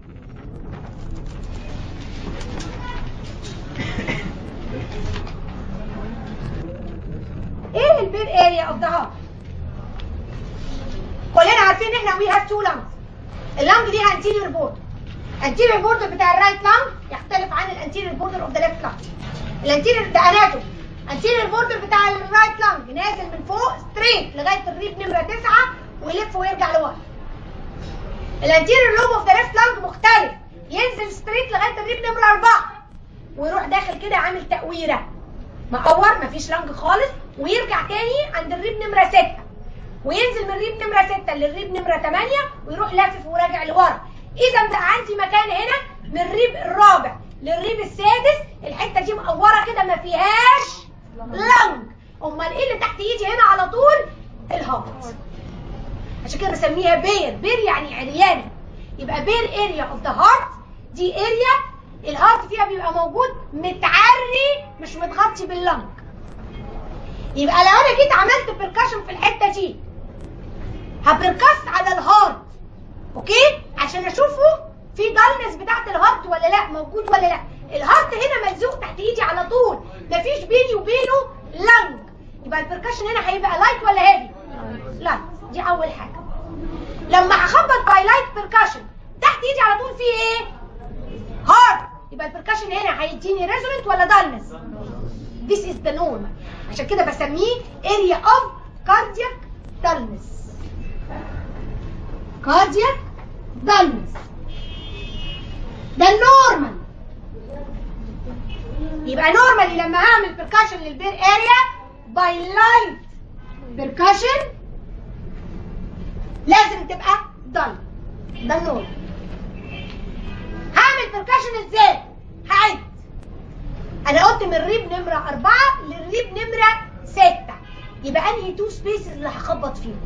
ايه البير اريا اوف ذا هارت؟ كلنا عارفين ان احنا وي هاف تو لانجز. اللانج ليها انتيريور بوردر. الانتيريور بوردر بتاع الرايت لانج يختلف عن الانتيريور بوردر اوف ذا ليفت لانج. الانتيريور ده اناتوم. الانتيريور بوردر بتاع الرايت لانج نازل من فوق ستريت لغايه الريب نمره 9 ويلف ويرجع لورا. الانتيريور لوب اوف ذا ليفت لانج مختلف، ينزل ستريت لغايه الريب نمره 4 ويروح داخل كده عامل تقويره مقور، مفيش لانج خالص، ويرجع تاني عند الريب نمره 6 وينزل من الريب نمره 6 للريب نمره 8 ويروح لافف وراجع لورا. اذا بقى عندي مكان هنا من الريب الرابع للريب السادس، الحته دي مقوره كده ما فيهاش عشان كده بسميها بير. بير يعني عريانه. يبقى بير اريا اوف ذا هارت دي اريا الهارت فيها بيبقى موجود متعري مش متغطي باللنج. يبقى لو انا جيت عملت بيركشن في الحته دي هبركست على الهارت، اوكي، عشان اشوفه في دالنس بتاعت الهارت ولا لا، موجود ولا لا. الهارت هنا ملزوق تحت ايدي على طول، مفيش بيني وبينه لنج. يبقى البركشن هنا هيبقى لايت ولا هيفي؟ لايت. دي اول حاجه. لما هخبط باي لايت بيركشن تحت ايدي على طول في ايه؟ هارت. يبقى البركشن هنا هيديني ريزونانت ولا دالنس؟ This is the normal. عشان كده بسميه area of cardiac dullness. cardiac dullness ده النورمال. يبقى نورمالي لما هعمل بيركشن للبير اريا باي لايت بيركشن لازم تبقى دل. ده النورمال. هعمل بيركشن ازاي؟ هعد. انا قلت من الريب نمره 4 للريب نمره 6. يبقى انهي 2 سبيسز اللي هخبط فيهم؟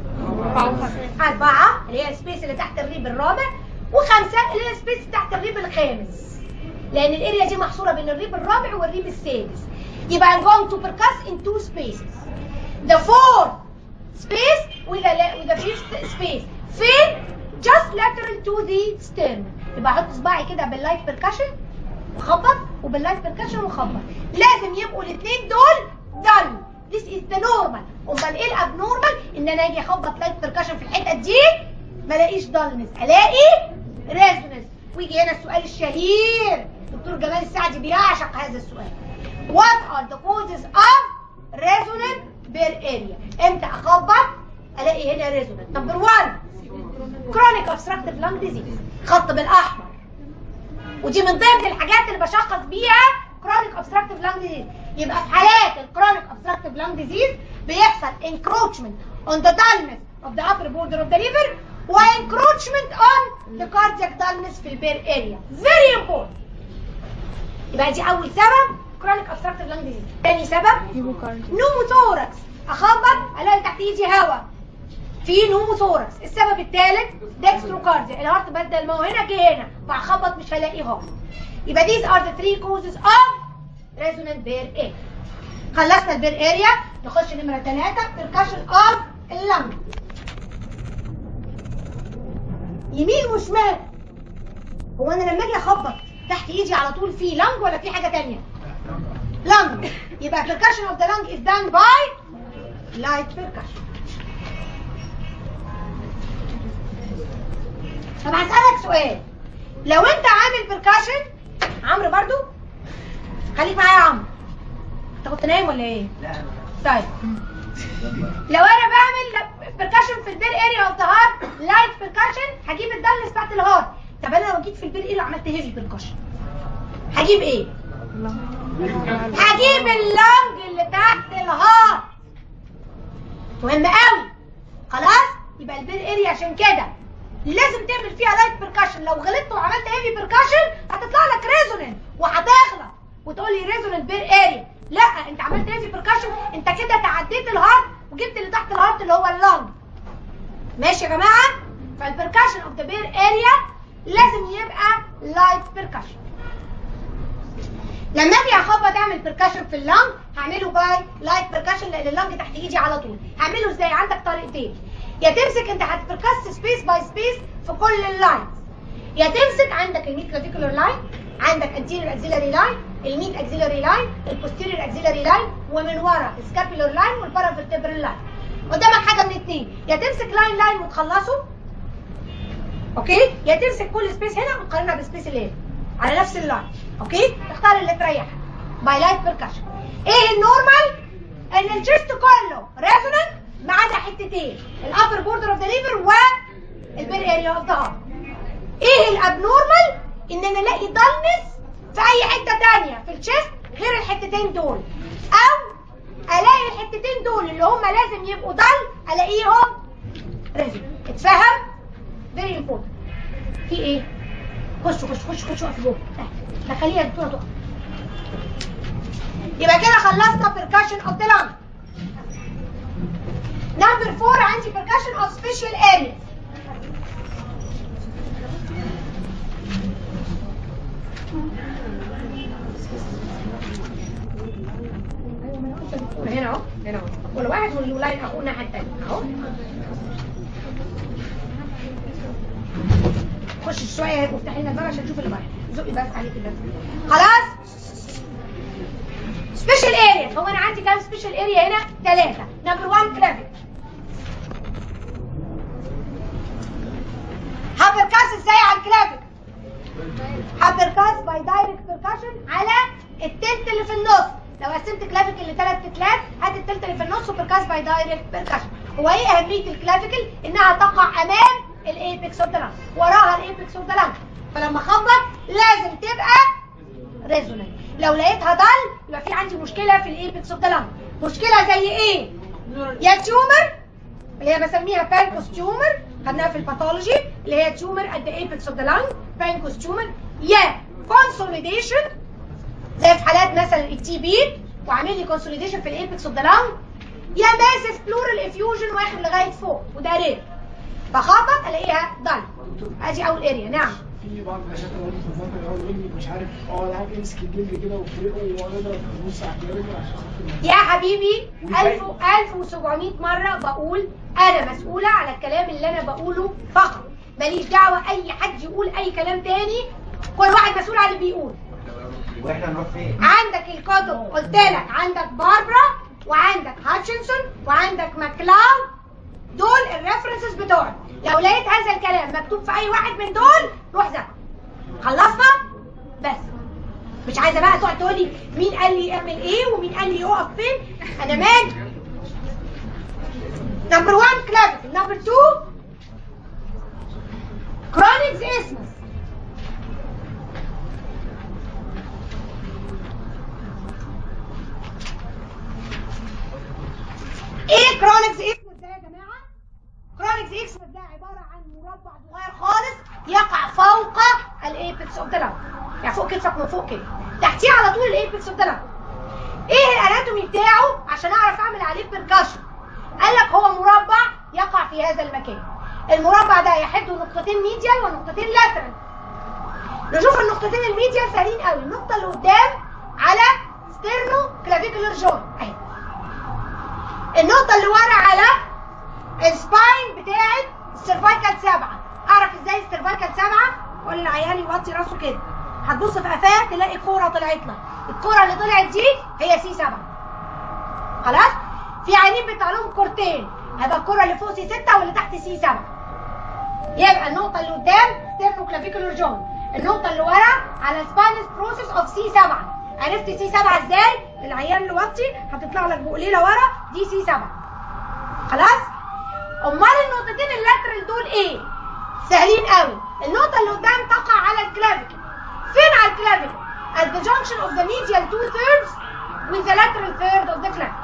4 اللي هي السبيس اللي تحت الريب الرابع، و5 اللي هي السبيس تحت الريب الخامس، لان الاريا دي محصوره بين الريب الرابع والريب السادس. يبقى I'm going to percuss in 2 spaces. The 4th space with the 5th space. فين؟ just lateral to the sternum. يبقى احط صباعي كده باللايت بيركشن وخبط، وباللايت بيركشن وخبط. لازم يبقوا الاثنين دول دل. This is the normal. امال ايه الابنورمال؟ ان انا اجي اخبط لايت بيركشن في الحته دي ما الاقيش دلنس، الاقي ريزونانس. ويجي هنا السؤال الشهير، دكتور جمال السعدي بيعشق هذا السؤال. What are the causes of resonant bare area؟ امتى اخبط الاقي هنا ريزونانس؟ نمبر 1 chronic obstructive lung disease، خط بالاحمر، ودي من ضمن الحاجات اللي بشخص بيها chronic obstructive lung disease. يبقى في حالات الchronic obstructive lung disease بيحصل encroachment on the dullness of the upper border of the liver و encroachment on the cardiac dullness في البير area. very important. يبقى دي اول سبب chronic obstructive lung disease. تاني سبب نوموثوركس، اخبط الاقي تحت ايدي هواء في نوموثوركس. السبب الثالث دextrocardia، الهارت بدل ما هو هنا جه هنا، فهخبط مش هلاقي هارت. يبقى these are the 3 causes of resonant bare area. خلصنا البير اريا، نخش نمره 3 percussion of اللنج. يمين وشمال. هو انا لما اجي اخبط تحت ايدي على طول في لنج ولا في حاجه ثانيه؟ لنج. يبقى percussion of the lung is done by light percussion. طب هسألك سؤال، لو انت عامل بيركاشن، عمرو برضو خليك معايا يا عمرو، انت كنت نايم ولا ايه؟ لا. طيب لو انا بعمل بيركاشن في البير اريا اوف ذا هارت لايت بيركاشن هجيب الدلس بتاعت الهارت. طب انا لو جيت في البير اريا وعملت هيفي بيركاشن هجيب ايه؟ هجيب اللنج اللي تحت الهارت. مهم قوي. خلاص؟ يبقى البير اريا عشان كده لازم تعمل فيها لايت بيركاشن. لو غلطت وعملت هيفي بيركاشن هتطلع لك ريزونانت وهتغلط وتقول لي ريزونانت بير اريا. لا، انت عملت هيفي بيركاشن، انت كده تعديت الهارت وجبت اللي تحت الهارت اللي هو اللنج. ماشي يا جماعه؟ فالبيركاشن اوف ذا بير اريا لازم يبقى لايت بيركاشن. لما اجي اخبط اعمل بيركاشن في اللنج هعمله باي لايت بيركاشن لان اللنج تحت ايدي على طول. هعمله ازاي؟ عندك طريقتين، يا تمسك انت هتبركست سبيس باي سبيس في كل اللاينز، يا تمسك عندك الميد كلافيكولار لاين، عندك انتيريور اكسيلاري لاين، الميد اكسيلاري لاين، البوستيريور اكسيلاري لاين، ومن ورا السكابيولار لاين والبارافيرتبرال لاين. قدامك حاجه من الاثنين، يا تمسك لاين وتخلصه، اوكي، يا تمسك كل سبيس هنا وتقارنها بالسبيس اللي هنا على نفس اللاين، اوكي، تختار اللي تريحك باي لايت بيركشن. ايه النورمال؟ ان الجست كله ريزونانت ما عدا حتتين، الابر بوردر اوف ذا ليفر والبير اريا اوف ذا هارت. ايه الابنورمال؟ ان انا الاقي دلنس في اي حته ثانيه في الشيست غير الحتتين دول، او الاقي الحتتين دول اللي هم لازم يبقوا دل الاقيهم ريزونانت. اتفهم؟ فيري امبورتنت. في ايه؟ خش اقف جوه. لا خليها الدكتوره تقف. يبقى كده خلصنا بيركاشن اوف ذا لانج. نمبر 4 عندي percussion of special areas. هنا اهو، هنا اهو، كل واحد والولاين اخوه الناحيه الثانيه اهو. خش شويه وافتحي لنا الباب عشان نشوف اللي بره. زقي بس عليك الباب. خلاص؟ سبيشال اريا، هو انا عندي كام سبيشال اريا هنا؟ 3. نمبر 1 كلافيك. هبركاس ازاي على الكلافيك؟ هبركاس باي دايركت بيركشن على التلت اللي في النص. لو قسمت كلافيكل لثلاث تلات هات التلت اللي في النص وبركاس باي دايركت بيركشن. هو ايه اهميه الكلافيكل؟ انها تقع امام الايبكس اوف ذا لانج، وراها الايبكس اوف ذا لانج، فلما اخبط لازم تبقى ريزونانت. لو لقيتها ضل يبقى في عندي مشكله في الايبكس اوف ذا لانج. مشكله زي ايه؟ يا تيومر اللي هي بسميها بانكوس تيومر، خدناها في الباثولوجي، اللي هي تيومر ات ذا ايبكس اوف ذا لانج، بانكوس تيومر، يا كونسوليديشن زي في حالات مثلا التي بي وعامل لي كونسوليديشن في الايبكس اوف ذا لانج، يا ماسف بلورال افيوجن واخد لغايه فوق وده رير، بخبط الاقيها ضل. ادي اول اريا. نعم. في بعض الدكاتره يقول لي في المنطقه يقول لي مش عارف العب امسك الجلد كده وفرقه ويقعد يضرب في النص على الجلد عشان خاطر يا حبيبي 1700 مره بقول انا مسؤوله على الكلام اللي انا بقوله فقط، ماليش دعوه اي حد يقول اي كلام تاني، كل واحد مسؤول عن اللي بيقول. واحنا نروح فين؟ عندك الكتب قلت لك، عندك باربرا وعندك هاتشنسون وعندك ماكلاود، دول الريفرنسز بتوعك. لو لقيت هذا الكلام مكتوب في اي واحد من دول روح ذاكر. خلصنا؟ بس مش عايزه بقى تقعد تقول لي مين قال لي اعمل ايه ومين قال لي اقف فين، انا مالي. نمبر 1 كلافيكل. نمبر 2 كرونيكس اسمس. ايه كرونيكس اسمس ده يا جماعه؟ كرونيكس اسمس ده عباره عن مربع صغير خالص يقع فوق الايبكس اوف ذا لانج، يعني فوق كتفك من فوق كده، تحتيه على طول الايبكس اوف ذا لانج. ايه الاناتومي بتاعه عشان اعرف اعمل عليه بيركشن؟ قال لك هو مربع يقع في هذا المكان. المربع ده يحده نقطتين ميديال ونقطتين لاترال. نشوف النقطتين الميديال سهلين قوي. النقطه اللي قدام على ستيرنو كلافيكولار جوين اهي. النقطه اللي ورا على السباين بتاعت السيرفايكال 7. اعرف ازاي السيرفايكال 7؟ قول للعيان يوطي راسه كده، هتبص في قفاه تلاقي كوره طلعت لك، الكوره اللي طلعت دي هي سي 7. خلاص؟ في عيانين بيطلع لهم كورتين، هيبقى الكوره اللي فوق سي 6 واللي تحت سي 7. يبقى النقطه اللي قدام ستيرنو كلافيكولار جوين، النقطه اللي ورا على سباينس بروسيس اوف سي 7. عرفت سي 7 ازاي؟ العيان اللي وطي هتطلع لك بقليله ورا دي سي 7. خلاص؟ امال النقطتين اللاترال دول ايه؟ سهلين قوي. النقطه اللي قدام تقع على الكلافيكل. فين على الكلافيكل؟ at the junction of the medial 2/3 with the lateral third of the clavicle.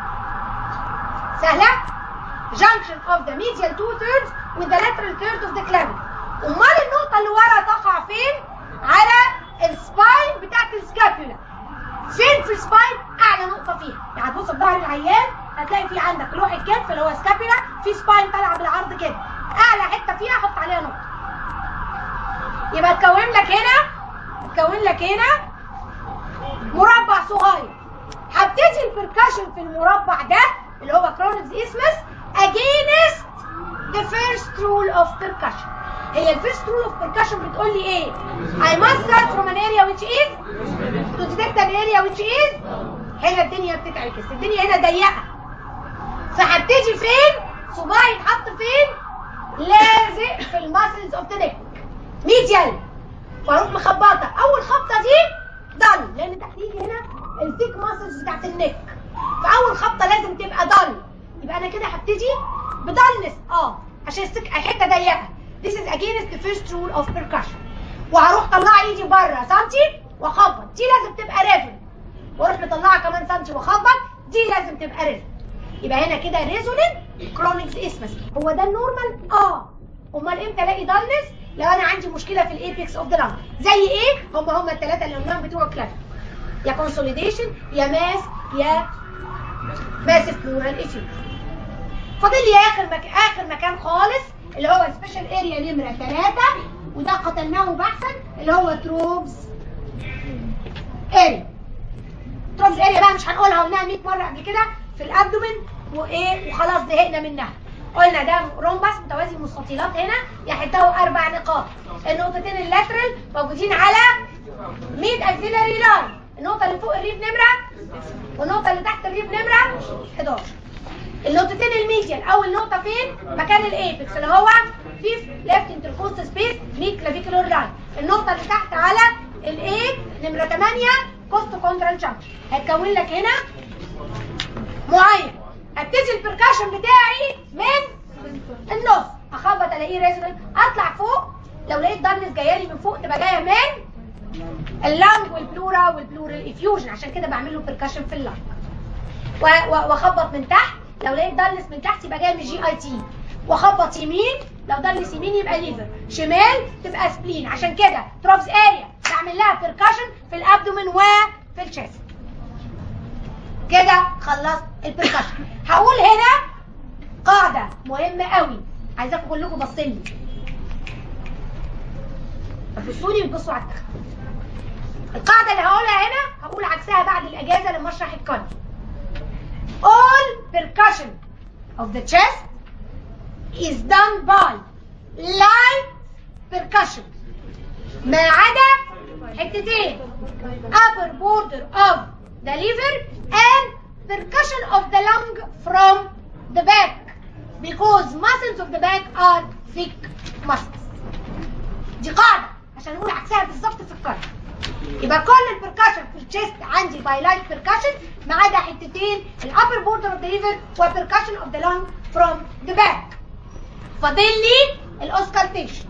سهله؟ junction of the medial 2/3 with the lateral third of the clavicle. امال النقطه اللي ورا تقع فين؟ على السباين بتاعت السكابيولا. فين في السباين؟ اعلى نقطه فيها. يعني هتبص في ظهر العيان هتلاقي في عندك لوح الكتف اللي هو سكابيولا، في سباين طالعه بالعرض كده، اعلى حته فيها حط عليها نقطه. يبقى اتكون لك هنا مربع صغير. هبتدي البركشن في المربع ده اللي هو كرونيكس اسمس against the first rule of percussion. هي الفيرست رول اوف percussion بتقول لي ايه؟ I must start from an area which is to detect an area which is. هنا الدنيا بتتعكس، الدنيا هنا ضيقه، فهبتدي فين؟ صباعي يتحط فين؟ لازق في الماسلز اوف ذا نيك ميديال، واروح مخبطه. اول خبطه دي ضل، لان تحتيجي هنا الثيك ماسلز بتاعت النيك، فاول خبطه لازم تبقى ضل. يبقى انا كده هبتدي بدلنس عشان الحته ضيقه. This is against the first rule of percussion. وهروح طلع ايدي بره سنتي واخبط، دي لازم تبقى ريزون، واروح مطلعها كمان سنتي واخبط، دي لازم تبقى ريزون. يبقى هنا كده ريزوننت كرونيكس اسمس. هو ده النورمال؟ امال امتى الاقي دلنس؟ لو انا عندي مشكله في الايبكس اوف ذا لانج. زي ايه؟ هم الثلاثه اللي قلناهم بتوع الكلافيكل، يا كونسوليديشن يا ماس يا ماسف بلورال افيوجن. فاضل لي اخر مكان خالص اللي هو سبيشال اريا نمره 3 وده قتلناه بحثا اللي هو تروبز اريا. تروبز اريا بقى مش هنقولها، قلناها 100 مره قبل كده في الابدومين وايه وخلاص زهقنا منها. قلنا ده رومبس متوازي مستطيلات هنا يحتوي 4 نقاط. النقطتين اللاترال موجودين على 100 اكسيلاري لاين. النقطه اللي فوق الريف نمره والنقطه اللي تحت الريف نمره 11. النقطتين الميديال اول نقطه فين؟ مكان الايبكس اللي هو في ليفت انتركوست سبيس 100 كلافيكولار لاين. النقطه اللي تحت على الايه نمره 8 كوست كونترال جانكشن. هتكون لك هنا معين. ابتدي البركاشن بتاعي من النص، اخبط الاقيه ريزونانس، اطلع فوق لو لقيت دارنس جايه لي من فوق تبقى جايه من اللانج والبلورا والبلورال افيوجن، عشان كده بعمل له بركاشن في اللانج. واخبط من تحت لو لقيت دارنس من تحت يبقى جاي من جي اي تي، واخبط يمين لو دارنس يمين يبقى ليفر، شمال تبقى سبلين. عشان كده تروبز اريا بعمل لها بركاشن في الابدومين وفي الشيست. كده خلصت البركاشن. هقول هنا قاعدة مهمة قوي عايزاكم كلكم باصين لي. بصوا لي وتبصوا على التخت. القاعدة اللي هقولها هنا هقول عكسها بعد الأجازة لما أشرح الكارديو. All percussion of the chest is done by light percussion ما عدا حتتين upper border of the liver and percussion of the lung from the back because muscles of the back are thick muscles. دي قاعدة عشان نقول عكسها بالظبط في الكارديو. يبقى كل البركاشن في الشيست عندي باي لايت بركاشن ما عدا حتتين الابر بوردر اوف ذا ليفر وبركاشن اوف ذا لانج فروم ذا باك. فاضل لي الاوسكالتيشن.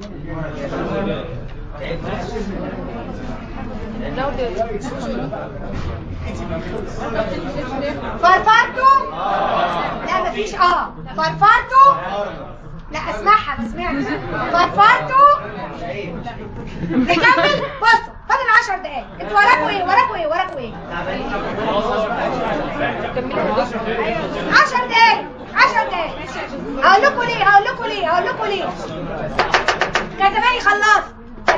فرفرته؟ لا مفيش فرفرته؟ لا اسمعها ما سمعتش. فرفرته؟ نكمل. بصوا فاضل 10 دقايق. انتوا وراكوا ايه؟ 10 دقايق. هقول لكم ليه كتباني خلصت.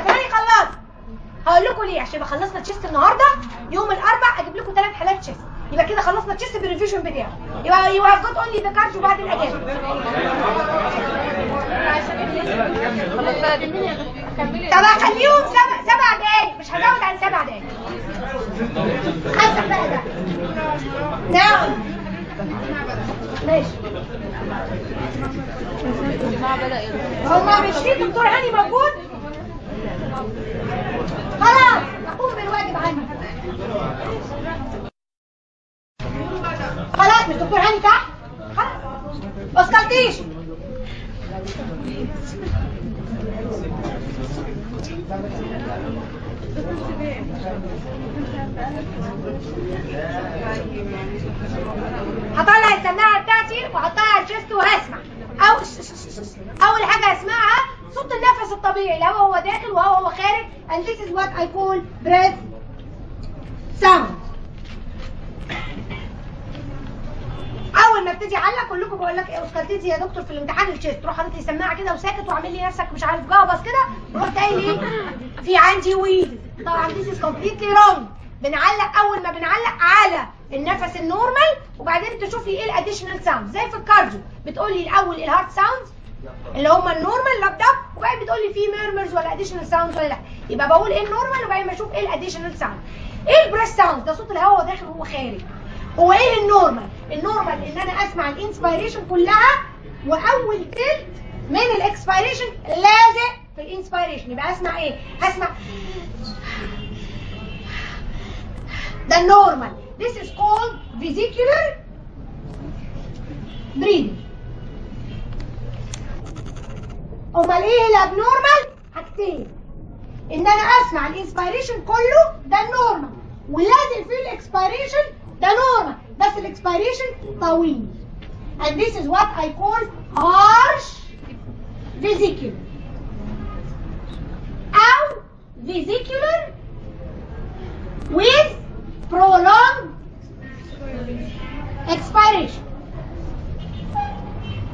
هقول لكم ليه. عشان يبقى خلصنا تشيست النهارده يوم الاربع اجيب لكم 3 حالات تشيست، يبقى كده خلصنا تشيست بالريفيجن بتاعه. يبقى يو هاف جوت اونلي ذا كارديو بعد الاجازه. طب اخليهم 7 دقايق، مش هزود عن 7 دقايق. 5 دقايق. نعم ماشي. هما مش في دكتور هاني موجود؟ خلاص اقوم بالواجب عني. خلاص مش دكتور هاني تحت؟ خلاص اوسكالتيشن. هطلع السماعه بتاعتي واحطها على الشيست وهسمع. اول حاجه هسمعها صوت النفس الطبيعي، الهواء هو داخل وهو خارج. and this is what I call breath sound. اول ما ابتدي اعلق كلكم بقول لك ايه اوسكالتيتي يا دكتور في الامتحان الشيست، تروح حاطط لي سماعه كده وساكت وعامل لي نفسك مش عارف جابس كده، ورحت قايل لي في عندي ويل. طبعا this is completely wrong. بنعلق اول ما بنعلق على النفس النورمال وبعدين تشوف لي ايه الاديشنال ساوند. زي في الكارديو بتقول لي الاول الهارت ساوندز اللي هم النورمال لابد اب، وبعدين بتقول لي في ميرمرز ولا اديشنال ساوندز ولا لا. يبقى بقول ايه النورمال وبعدين بشوف ايه الاديشنال ساوند. ايه البريث ساوند؟ ده صوت الهواء وهو داخل وهو خارج. هو ايه النورمال؟ النورمال ان انا اسمع الانسبيريشن كلها واول تلت من الاكسبيريشن لازق في الانسبيريشن. يبقى اسمع ايه؟ هسمع ده النورمال. This is called vesicular breathing. امال ايه الابنورمال؟ حاجتين، ان انا اسمع الانسبيريشن كله ده النورمال ولازق فيه الاكسبيريشن ده نورمال، بس الاكسبيريشن طويل. and this is what I call harsh vesicular او vesicular with prolonged expiration.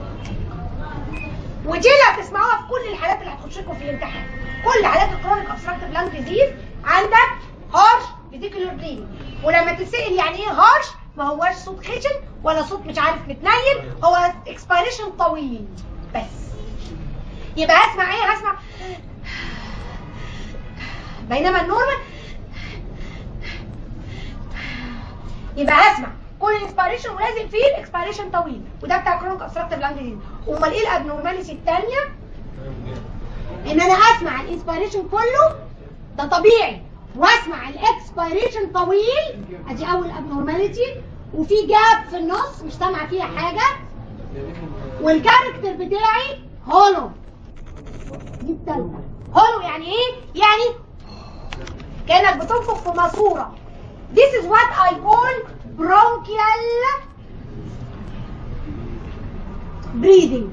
هتشكوا في الامتحان. كل حالات الكرونيك اوبستراكتيف لانج ديزيز عندك هارش فيزيكولار بليدنج، ولما تتسال يعني ايه هارش ما هواش صوت خشن ولا صوت مش عارف متنيل، هو اكسبيريشن طويل بس. يبقى هسمع ايه؟ هسمع بينما النورمال يبقى هسمع كل انسبيريشن ولازم فيه الاكسبيريشن طويل، وده بتاع كرونيك اوبستراكتيف لانج ديزيز. امال ايه الابنورماليتي الثانيه؟ ان انا اسمع الانسبيريشن كله ده طبيعي واسمع الاكسبيريشن طويل، ادي اول ابنورماليتي، وفي جاب في النص مش سامعه فيها حاجه، والكاركتر بتاعي هولو. دي الثالثه. هولو يعني ايه؟ يعني كانك بتنفخ في ماسوره. This is what I call bronchial breathing.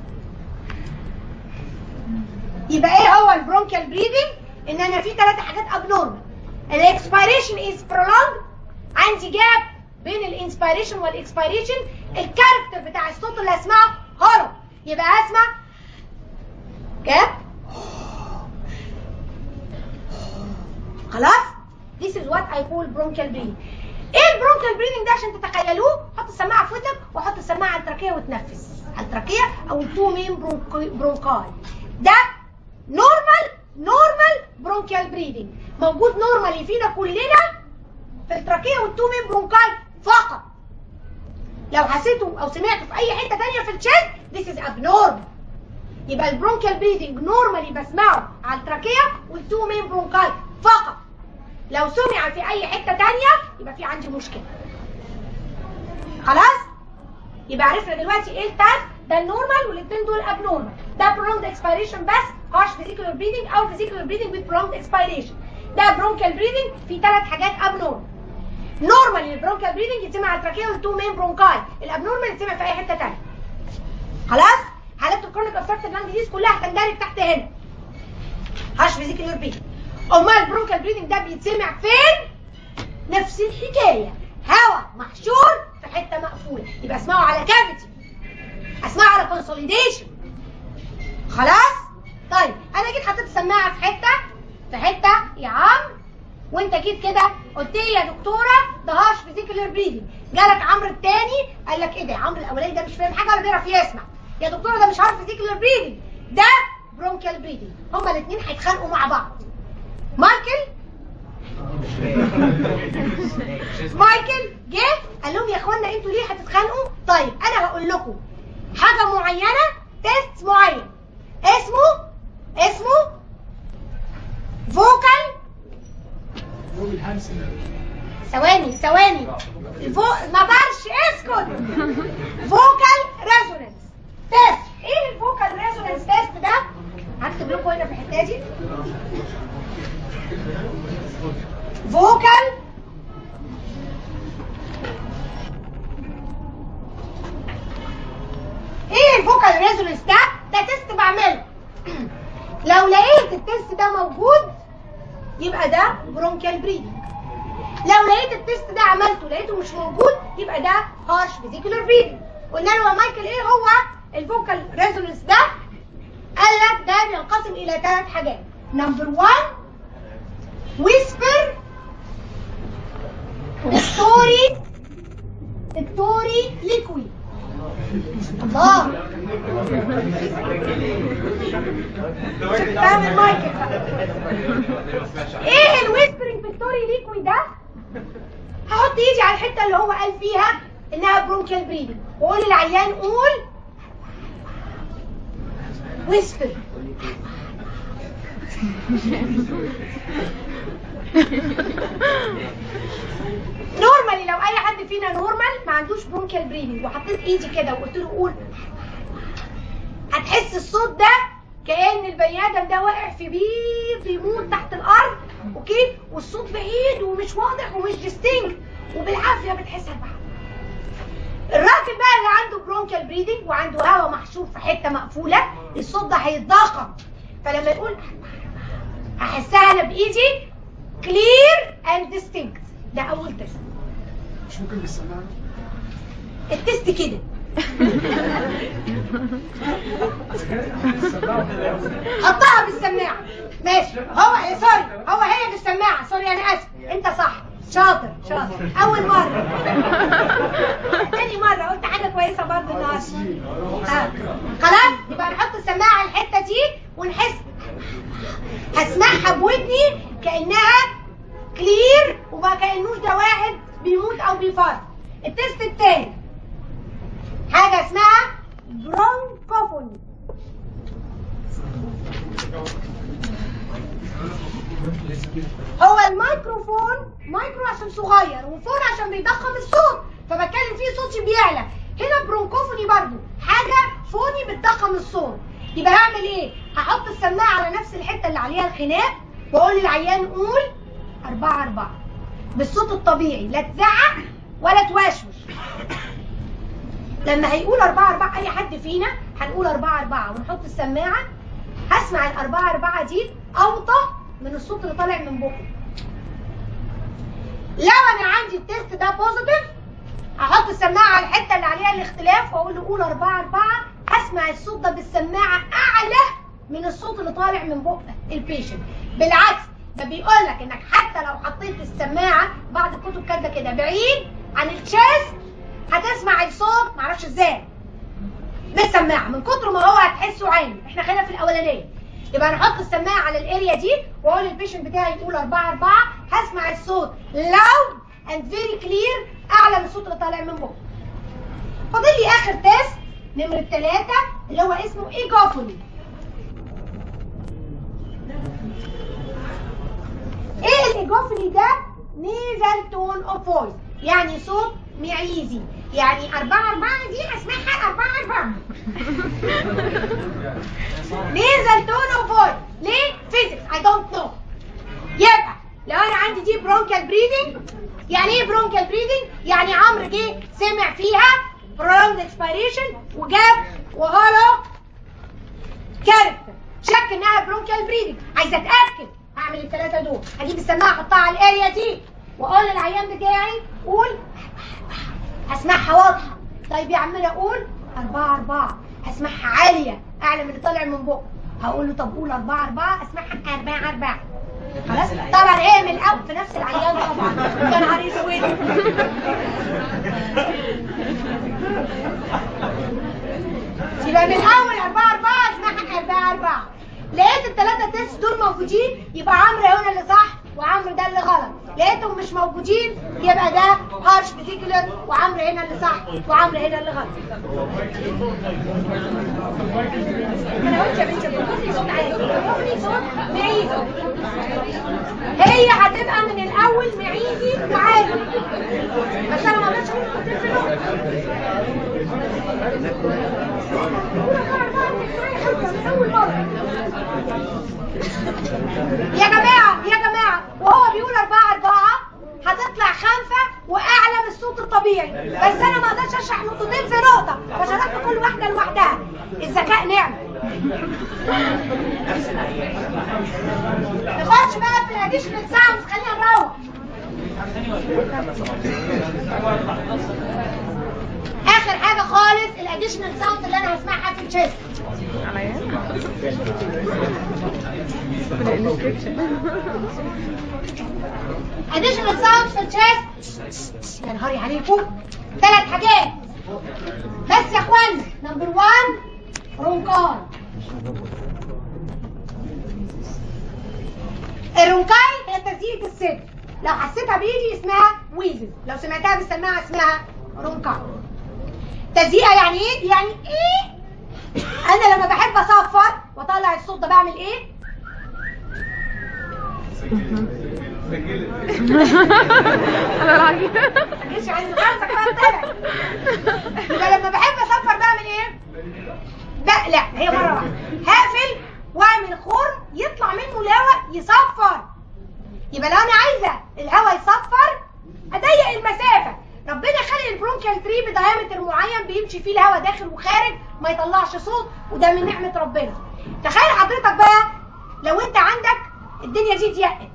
يبقى ايه هو البرونكيال بريدنج؟ ان انا في 3 حاجات ابنورمال. الاكسبيريشن از prolonged، عندي جاب بين الانسبيريشن والاكسبيريشن، الكاركتر بتاع الصوت اللي هسمعه هولو، يبقى هسمع جاب. خلاص؟ This is what I call bronchial breathing. ايه البرونكيال بريدنج ده عشان تتخيلوه؟ حط السماعه في ودنك وحط السماعه على التراكيه وتنفس على التراكيه او التو مين برونكاي. ده نورمال برونكيال بريدنج، موجود نورمالي فينا كلنا في التراكيه والتو مين برونكاي فقط. لو حسيتوا او سمعتوا في اي حته ثانيه في الشيست this is abnormal. يبقى البرونكيال بريدنج نورمالي بسمعه على التراكيه والتو مين برونكاي فقط. لو سمع في اي حته ثانيه يبقى في عندي مشكله. خلاص؟ يبقى عرفنا دلوقتي ايه التايب ده النورمال والاثنين دول ابنورمال. ده prolonged expiration بس harsh vesicular breathing او vesicular breathing with prolonged expiration. ده bronchial breathing في 3 حاجات abnormal. نورمال البرونكيال breathing يتسمع على التراكيه والتو مين برونكاي، الابنورمال يتسمع في اي حته ثانيه. خلاص؟ حالات الكرونيك اوبستراكتيف لانج ديزيز كلها هتندرج تحت هنا harsh vesicular breathing. امال البرونكيال بريدنج ده بيتسمع فين؟ نفس الحكايه، هواء محشور في حته مقفوله، يبقى اسمعه على كافيتي، اسمعه على كونسوليديشن. خلاص؟ طيب انا جيت حطيت السماعه في حته يا عمرو، وانت جيت كده قلت لي يا دكتوره ده هارش فيزيكولار بريدنج، جالك عمرو الثاني قال لك ايه ده؟ عمرو الاولاني ده مش فاهم حاجه ولا بيعرف يسمع. يا دكتوره ده مش هارش فيزيكولار بريدنج، ده برونكيال بريدنج. هما الاثنين هيتخانقوا مع بعض. مايكل جه قال لهم يا اخوانا انتوا ليه هتتخانقوا؟ طيب انا هقول لكم حاجه معينه، تيست معين اسمه فوكال. ثواني ما برش اسكت. فوكال ريزونانس تيست. ايه الفوكال ريزونانس تيست ده؟ هكتب لكم هنا في الحته دي فوكال ايه الفوكال ريزونانس ده؟ ده تيست بعمله. لو لقيت التيست ده موجود يبقى ده برونكيال بريدنج. لو لقيت التيست ده عملته لقيته مش موجود يبقى ده هارش فيزيكولار بريدنج. قلنا له يا مايكل ايه هو الفوكال ريزونانس ده؟ قال لك ده بينقسم الى 3 حاجات. نمبر 1 ويسبر، تكتوري ليكويد. الله فاهم المايكل. ايه الويسبرنج تكتوري ليكويد ده؟ هحط ايدي على الحته اللي هو قال فيها انها برونكيال بريدنج واقول للعيان قول ويسبر. نورمالي لو اي حد فينا نورمال ما عندوش برونكيال بريدنج وحطيت ايدي كده وقلت له قول، هتحس الصوت ده كأن البني ادم ده واقع في بير بيموت تحت الارض، اوكي، والصوت بعيد ومش واضح ومش ديستينكت وبالعافيه بتحسها بقى. الراجل بقى اللي عنده برونكيال بريدنج وعنده هواء محشور في حته مقفوله الصوت ده هيتضخم، فلما يقول هحسها انا بايدي كلير اند ديستينكت. ده اول تيست. مش ممكن بالسماعه؟ التيست كده حطها بالسماعه. ماشي. هو سوري، هو هي بالسماعه. سوري انا اسف. انت صح. شاطر شاطر. اول مره. تاني مره قلت حاجه كويسه برضه النهارده. خلاص يبقى نحط السماعه على الحته دي ونحس، هسمعها بودني كانها كلير وما كانوش ده واحد بيموت او بيفرط. التست التاني حاجه اسمها برونكوفوني. هو الميكروفون مايكرو عشان صغير وفون عشان بيضخم الصوت، فبتكلم فيه صوتي بيعلى. هنا برونكوفوني برضو حاجه فوني بتضخم الصوت. يبقى هعمل ايه؟ هحط السماعه على نفس الحته اللي عليها الخناق واقول للعيان قول 4-4 بالصوت الطبيعي، لا تزعق ولا توشوش. لما هيقول 4-4 اي حد فينا هنقول 4-4 ونحط السماعه، هسمع ال 4-4 دي اوطى من الصوت اللي طالع من بقه. لو انا عندي التست ده بوزيتيف هحط السماعه على الحته اللي عليها الاختلاف واقول له قول 4-4، هسمع الصوت ده بالسماعه اعلى من الصوت اللي طالع من بق البيشنت. بالعكس ده بيقول لك انك حتى لو حطيت السماعه، بعض الكتب كاتبه كده، بعيد عن الشاست هتسمع الصوت معرفش ازاي بالسماعه من كتر ما هو هتحسه عالي. احنا خلينا في الاولانيه. يبقى هنحط السماعه على الاريا دي واقول للبيشنت بتاعي يقول 4-4، هسمع الصوت loud and very clear اعلى من الصوت اللي طالع من بقه. فاضل لي اخر تيست نمرة 3 اللي هو اسمه ايجوفوني. ايه الايجوفوني ده؟ nasal tone of voice، يعني صوت معيزي. يعني 4-4 دي هسمعها 4-4 nasal tone of voice. ليه؟ physics I don't know. يبقى لو انا عندي دي برونكال بريدنج، يعني ايه برونكال بريدنج؟ يعني عمرو جه سمع فيها prolonged expiration وجاب وهالو كاركتر، شك انها برونكال بريدنج، عايزه اتاكد. هعمل الثلاثه دول، هجيب السماعه احطها على الاريا دي واقول للعيان بتاعي قول، هسمعها واضحه. طيب يا عم اقول 4-4، هسمعها عاليه اعلى من اللي طالع من بقه. هقول له طب قول 4-4، اسمعها 4-4. خلاص طبعا هي من الاول في نفس العيان طبعا. يا نهار اسود. يبقى من الاول 4-4 اسمعها 4-4. لقيت الثلاثه تيست دول موجودين يبقى عمرو هنا اللي صح وعمرو ده اللي غلط. لقيتهم مش موجودين يبقى ده هارش بيتيكولر وعمرو هنا اللي صح وعمرو هنا اللي غلط. انا قلت يا بنتي بتقولي صوت عالي، بتقولي صوت معيزي. هي هتبقى من الاول معيزي وعالي، بس انا ما قدرتش اقول يا جماعه وهو بيقول 4-4 هتطلع 5 واعلى من الصوت الطبيعي. بس انا ما اقدرش اشرح نقطتين في نقطه، فشرحت كل واحده لوحدها. الذكاء نعمه. نخش بقى في الاديشنال ساوندز. خلينا نروح. اخر حاجه خالص الاديشنال ساوند اللي انا هسمعها في الشيست. additional sounds في الشيست. يا نهاري عليكم 3 حاجات بس يا اخوانا. نمبر 1 رونكاي. الرونكاي هي تزييق الصدر، لو حسيتها بايدي اسمها ويزز، لو سمعتها بالسماعه اسمها رونكاي. تزييقها يعني ايه؟ يعني ايه؟ انا لما بحب اصفر واطلع الصوت ده بعمل ايه؟ انا العجيب مش عايز خالصك بقى طلع. يبقى لما بحب اصفر بعمل ايه؟ لا هي مره واحده هقفل واعمل خرم يطلع منه الهواء يصفر. يبقى لو انا عايزه الهواء يصفر اضيق المسافه. ربنا خلق البرونكيال تري بدايمتر معين بيمشي فيه الهواء داخل وخارج ما يطلعش صوت، وده من نعمه ربنا. تخيل حضرتك بقى لو انت عندك الدنيا دي ضيقت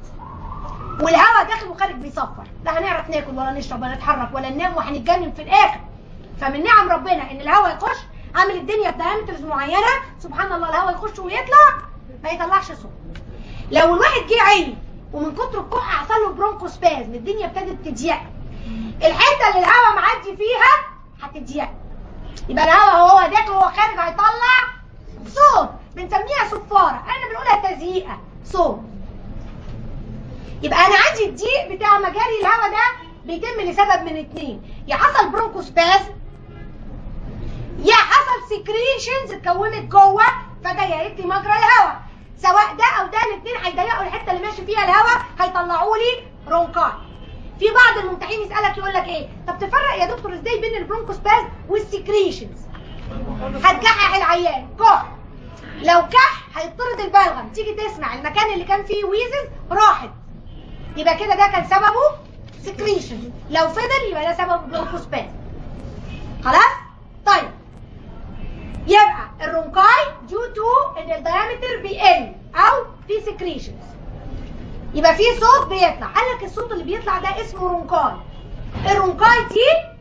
والهواء داخل وخارج بيصفر، لا هنعرف ناكل ولا نشرب ولا نتحرك ولا ننام وهنتجنن في الاخر. فمن نعم ربنا ان الهواء يخش، عامل الدنيا بدايمترز معينه، سبحان الله الهواء يخش ويطلع ما يطلعش صوت. لو الواحد جه عيني ومن كتر الكحه حصل له برونكوسبازم، الدنيا ابتدت تضيق، الحته اللي الهواء معدي فيها هتضيق، يبقى الهواء وهو داخل وهو خارج هيطلع صوت، بنسميها صفاره، احنا بنقولها تزييقه صوت. يبقى انا عندي الضيق بتاع مجاري الهواء ده بيتم لسبب من اتنين، يا حصل برونكوسبازم يا حصل سكريشنز اتكونت جوه فضيقت لي مجرى الهواء. سواء ده او ده الاثنين هيضيقوا الحته اللي ماشي فيها الهواء، هيطلعوا لي رونكاي. في بعض الممتحنين يسالك يقول لك ايه؟ طب تفرق يا دكتور ازاي بين البرونكوسبازم والسكريشنز؟ هتكحح العيان كح، لو كح هيطرد البلغم، تيجي تسمع المكان اللي كان فيه ويزز راحت، يبقى كده ده كان سببه سكريشن، لو فضل يبقى ده سببه برونكوسبازم. خلاص؟ طيب يبقى الرونكاي due to ان الدايمتر بيقل او في سكريشنز، يبقى في صوت بيطلع. قال لك الصوت اللي بيطلع ده اسمه رونكاي. الرونكاي دي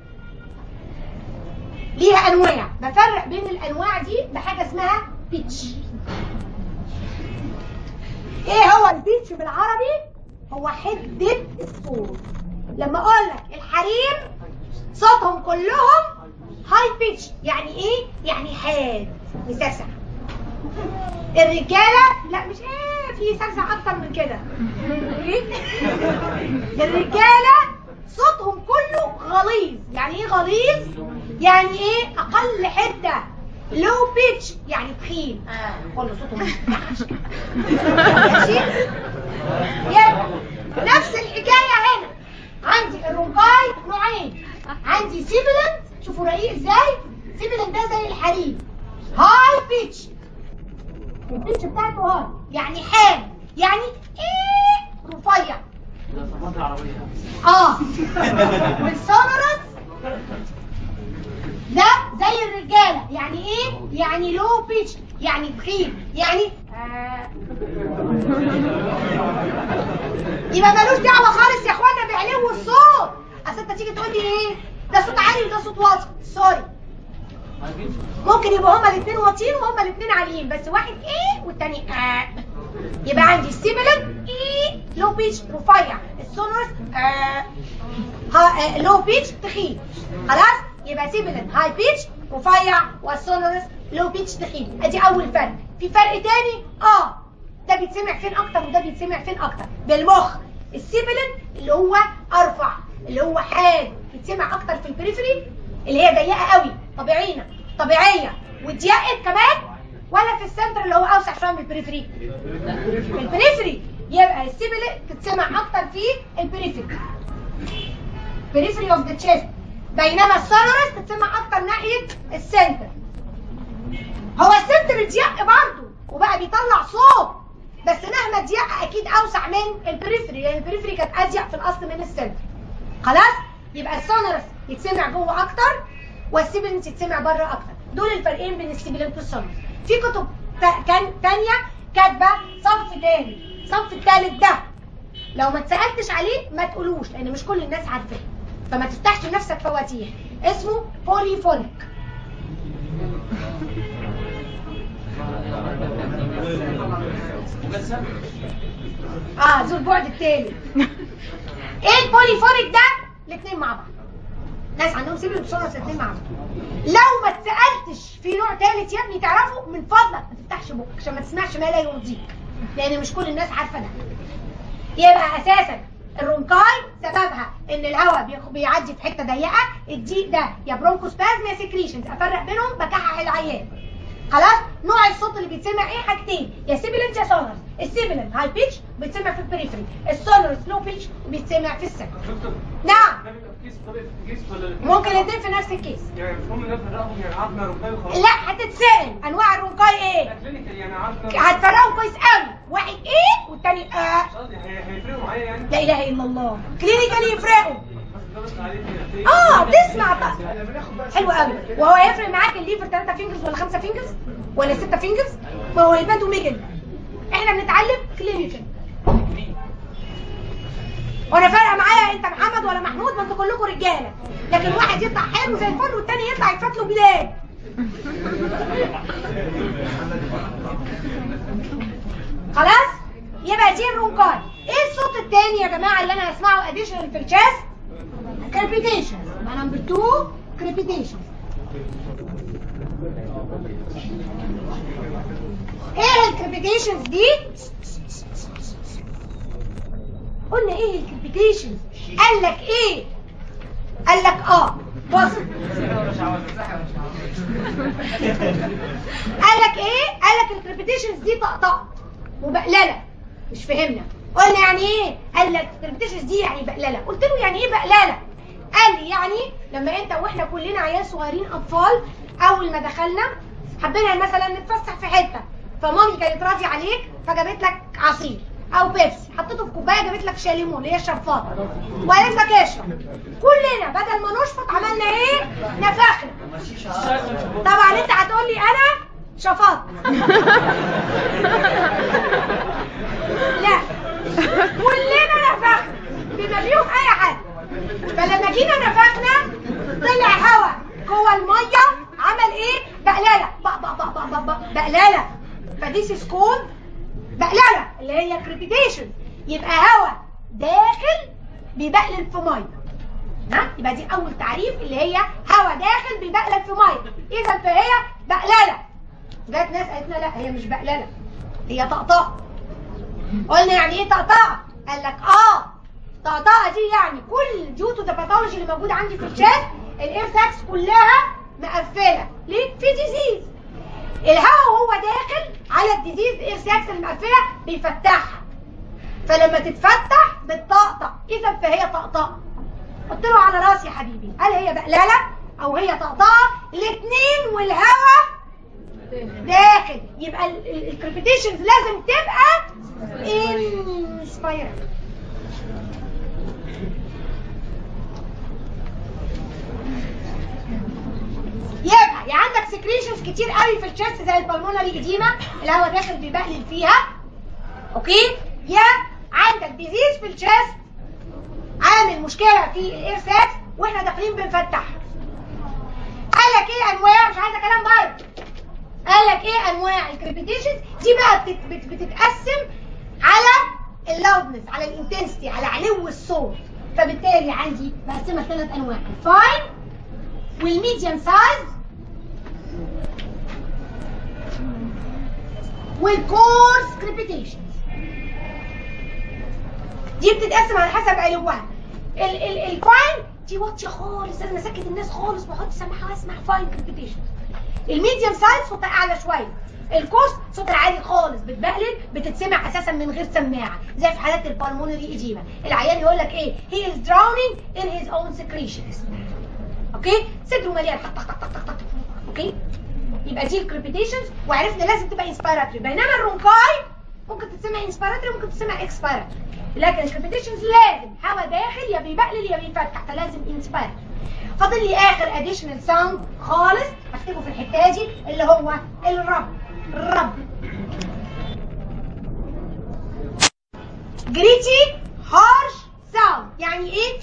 ليها انواع، بفرق بين الانواع دي بحاجه اسمها بيتش. ايه هو البيتش بالعربي؟ هو حده الصوت. لما اقول لك الحريم صوتهم كلهم هاي بيتش، يعني ايه؟ يعني حاد مسسع. الرجاله لا، مش في سسع اكتر من كده. الرجاله صوتهم كله غليظ. يعني ايه غليظ؟ يعني ايه؟ اقل حده. لو بيتش يعني تخين، كله صوتهم ماشي. يبقى نفس الحكايه هنا، عندي الرونكاي نوعين، عندي سيبلنت، شوفوا رقيق ازاي؟ سيبلنت ده زي الحريم، هاي بيتش، البيتش بتاعته هاي يعني حاد، يعني ايه؟ رفيع. والسونورس ده زي الرجاله، يعني ايه؟ يعني لو بيتش، يعني تخين، يعني يبقى ملوش دعوه خالص يا اخوانا بعلو الصوت. اصل انت تيجي تقول لي ايه؟ ده صوت عالي وده صوت واطي، سوري. ممكن يبقوا هما الاثنين واطيين وهما الاثنين عاليين، بس واحد ايه والتاني يبقى عندي السيبلنت ايه لو بيتش رفيع، السونورس لو بيتش تخين. خلاص؟ يبقى سيبلنت هاي بيتش رفيع، والسونورس لو بيتش تخين. ادي اول فرق. في فرق تاني ده بيتسمع فين اكتر وده بيتسمع فين اكتر؟ بالمخ. السيبلنت اللي هو ارفع، اللي هو حاد، بيتسمع اكتر في البريفري اللي هي ضيقه قوي، طبيعيه وضيقت كمان، ولا في السنتر اللي هو اوسع شويه من البريفري؟ في البريفري. يبقى السيبلنت تتسمع اكتر في البريفري، بريفري اوف ذا تشيست، بينما السونورس تتسمع اكتر ناحيه السنتر. هو السنتر ضيق برضه وبقى بيطلع صوت، بس مهما ضيق اكيد اوسع من البريفري، لان البريفري كانت اضيق في الاصل من السنتر. خلاص؟ يبقى السونورس يتسمع جوه اكتر والسيبلنت يتسمع بره اكتر. دول الفرقين بين السيبلنت والسونورس. في كتب تانية كاتبه صنف تاني، الصنف الثالث ده لو ما اتسالتش عليه ما تقولوش، لان مش كل الناس عارفاه، فما تفتحش لنفسك فواتير. اسمه بوليفونيك. ذو البعد التالي. ايه البوليفونيك ده؟ الاثنين مع بعض. ناس عندهم سيبلنت وسونورس الاثنين مع بعض. لو ما اتسالتش في نوع ثالث يا ابني تعرفه، من فضلك ما تفتحش بقك عشان ما تسمعش ما لا يرضيك، لان مش كل الناس عارفه ده. يبقى اساسا الرونكاي سببها ان الهواء بيعدي في حته ضيقه، الضيق ده يا برونكوسبازم يا سكريشنز، افرق بينهم بكحح العيان. خلاص؟ نوع الصوت اللي بيتسمع ايه؟ حاجتين، يا سيبلنت يا سونورس. السيبلنت هاي بيتش بيتسمع في البريفري، السونورس لو بيتش بيتسمع في السنتر. نعم ممكن الاثنين في نفس الكيس. يعني مش هم نفرقهم، يعني عظمه رونكاي وخلاص؟ لا، هتتسال انواع الرونكاي ايه؟ يعني عظمه هتفرقهم كويس قوي، واحد ايه والثاني هيفرقوا معايا يعني؟ لا اله الا الله، كلينيكال يفرقوا. تسمع حلو قوي. وهو هيفرق معاك الليفر 3 فينجرز ولا 5 فينجرز ولا 6 فينجرز؟ ما هو هيباتو ميجل. احنا بنتعلم كلينيكال. وانا فارقه معايا انت محمد ولا محمود؟ ما انتوا كلكم رجاله. لكن واحد يطلع حلو زي الفل والتاني يطلع يتفات له بلاد. خلاص؟ يبقى دي الرونكاي. ايه الصوت التاني يا جماعه اللي انا هسمعه اديشنال في الشيست؟ كريبيتيشن. يبقى نمبر 2 كريبيتيشن. ايه الكريبيتيشنز دي؟ قلنا ايه الكريبيتيشنز؟ قال لك ايه؟ قال لك بص قال لك ايه؟ قال لك الكريبيتيشنز دي طقطقه وبقلله. مش فهمنا. قلنا يعني ايه؟ قال لك الكريبيتيشنز دي يعني بقلله. قلت له يعني ايه بقلله؟ قال لي يعني لما انت واحنا كلنا عيال صغيرين اطفال اول ما دخلنا حبينا مثلا نتفسح في حته، فمامي كانت راضيه عليك فجابت لك عصير او بيبسي، حطيته في كوبايه جابت لك شاليمون اللي هي الشفاطه وقالت لك اشرب. كلنا بدل ما نشفط عملنا ايه؟ نفخنا. طبعا انت هتقول لي انا شفاط. لا كلنا نفخنا بما فيهم اي حد. فلما جينا نفخنا طلع هوا جوه الميه عمل ايه؟ بقلله. بقلله. فديس از كولد بقلله اللي هي كريبيتيشن. يبقى هوا داخل بيبقلل في ميه. يبقى دي اول تعريف اللي هي هوا داخل بيبقلل في ميه. اذا فهي بقلله. جت ناس قالت لنا لا هي مش بقلله هي طقطقه. قلنا يعني ايه طقطقه؟ قال لك طقطقه دي يعني كل ديو تو ذا باثولوجي اللي موجود عندي في الشات الاير ساكس كلها مقفله. ليه؟ في ديزيز. الهواء وهو داخل على الديزيز الاير ساكس المقفله بيفتحها. فلما تتفتح بتطقطق. اذا فهي طقطقه. قلت له على راسي يا حبيبي. هل هي بقلله او هي طقطقه؟ الاثنين والهواء داخل. يبقى الكريبيتيشنز لازم تبقى انسبايرد. يبقى يا عندك سكريشنز كتير قوي في الشيست زي البلمونري ايديما الهواء داخل بيبقلل فيها. اوكي؟ يا عندك ديزيز في الشيست عامل مشكله في الاير ساكس واحنا داخلين بنفتح. قال لك ايه انواع؟ مش عايزه كلام برضه. قال لك ايه انواع الكريبيتيشنز دي بقى؟ بتتقسم على اللاودنس، على الانتنسيتي، على علو الصوت. فبالتالي عندي بقسمها 3 انواع: الفاين والميديم سايز والكورس كريبيتيشنز. دي بتتقسم على حسب علوها. الفاين دي واطيه خالص، انا مسكت الناس خالص بحط سماعه واسمع فاين كريبيتيشنز. الميديم سايز صوتها اعلى شويه. الكورس صوتها عالي خالص، بتبقلل، بتتسمع اساسا من غير سماعه زي في حالات البالمونري ايديما. العيان يقول لك ايه؟ he is drowning in his own secretions. اوكي؟ صدره مليان طق طق طق طق. اوكي؟ يبقى دي الكريبيتيشنز وعرفنا لازم تبقى انسبيراتوري. بينما الرونكاي ممكن تتسمع انسبيراتوري ممكن تتسمع اكسبيراتوري. لكن الكريبيتيشنز لازم هوا داخل يا بيبقلل يا بيفتح، فلازم انسبيراتوري. فاضل لي اخر اديشنال ساوند خالص هكتبه في الحته دي اللي هو الرب. جريتي هارش ساوند يعني ايه؟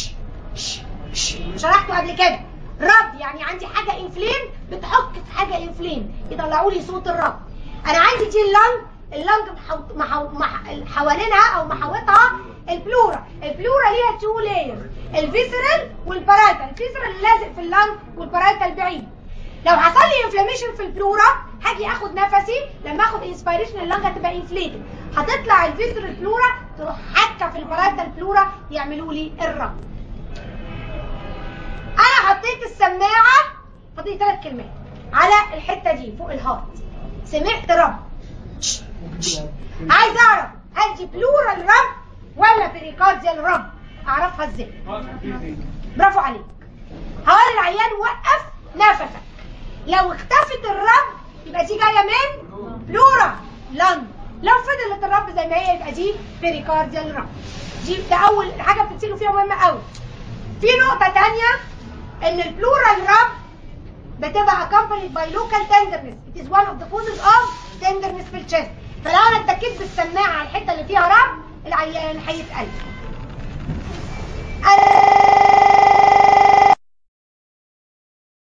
شرحته قبل كده. رب يعني عندي حاجه انفليم بتحك في حاجه انفليم يطلعوا لي صوت الرب. انا عندي دي اللنج حوالينها او محاوطها البلورا. البلورا ليها 2 لايرز، الفيسرال والبارايتال. الفيسرال اللي لازق في اللنج والبارايتال بعيد. لو حصل لي انفلاميشن في البلورا هاجي اخد نفسي، لما اخد انسبيريشن اللنج هتبقى انفليتد، هتطلع الفيسرال بلورا تروح حاكه في البارايتال بلورا يعملوا لي الرب. انا حطيت السماعه، حطيت 3 كلمات على الحته دي فوق الهارت، سمعت رب. عايز اعرف هل دي بلورال رب ولا بريكارديال رب؟ اعرفها ازاي؟ برافو عليك. هقول العيان وقف نفسك. لو اختفت الرب يبقى دي جايه من بلورا لنج. لو فضلت الرب زي ما هي يبقى دي بريكارديال رب. ده اول حاجه بتتصلوا فيها مهمه قوي. في نقطه ثانيه ان البلورال رب بتبقى accompanied by local tenderness. It is one of the causes of tenderness في الشيست. فلو انا اتكيت بالسماعه على الحته اللي فيها رب العيان هيتقلب.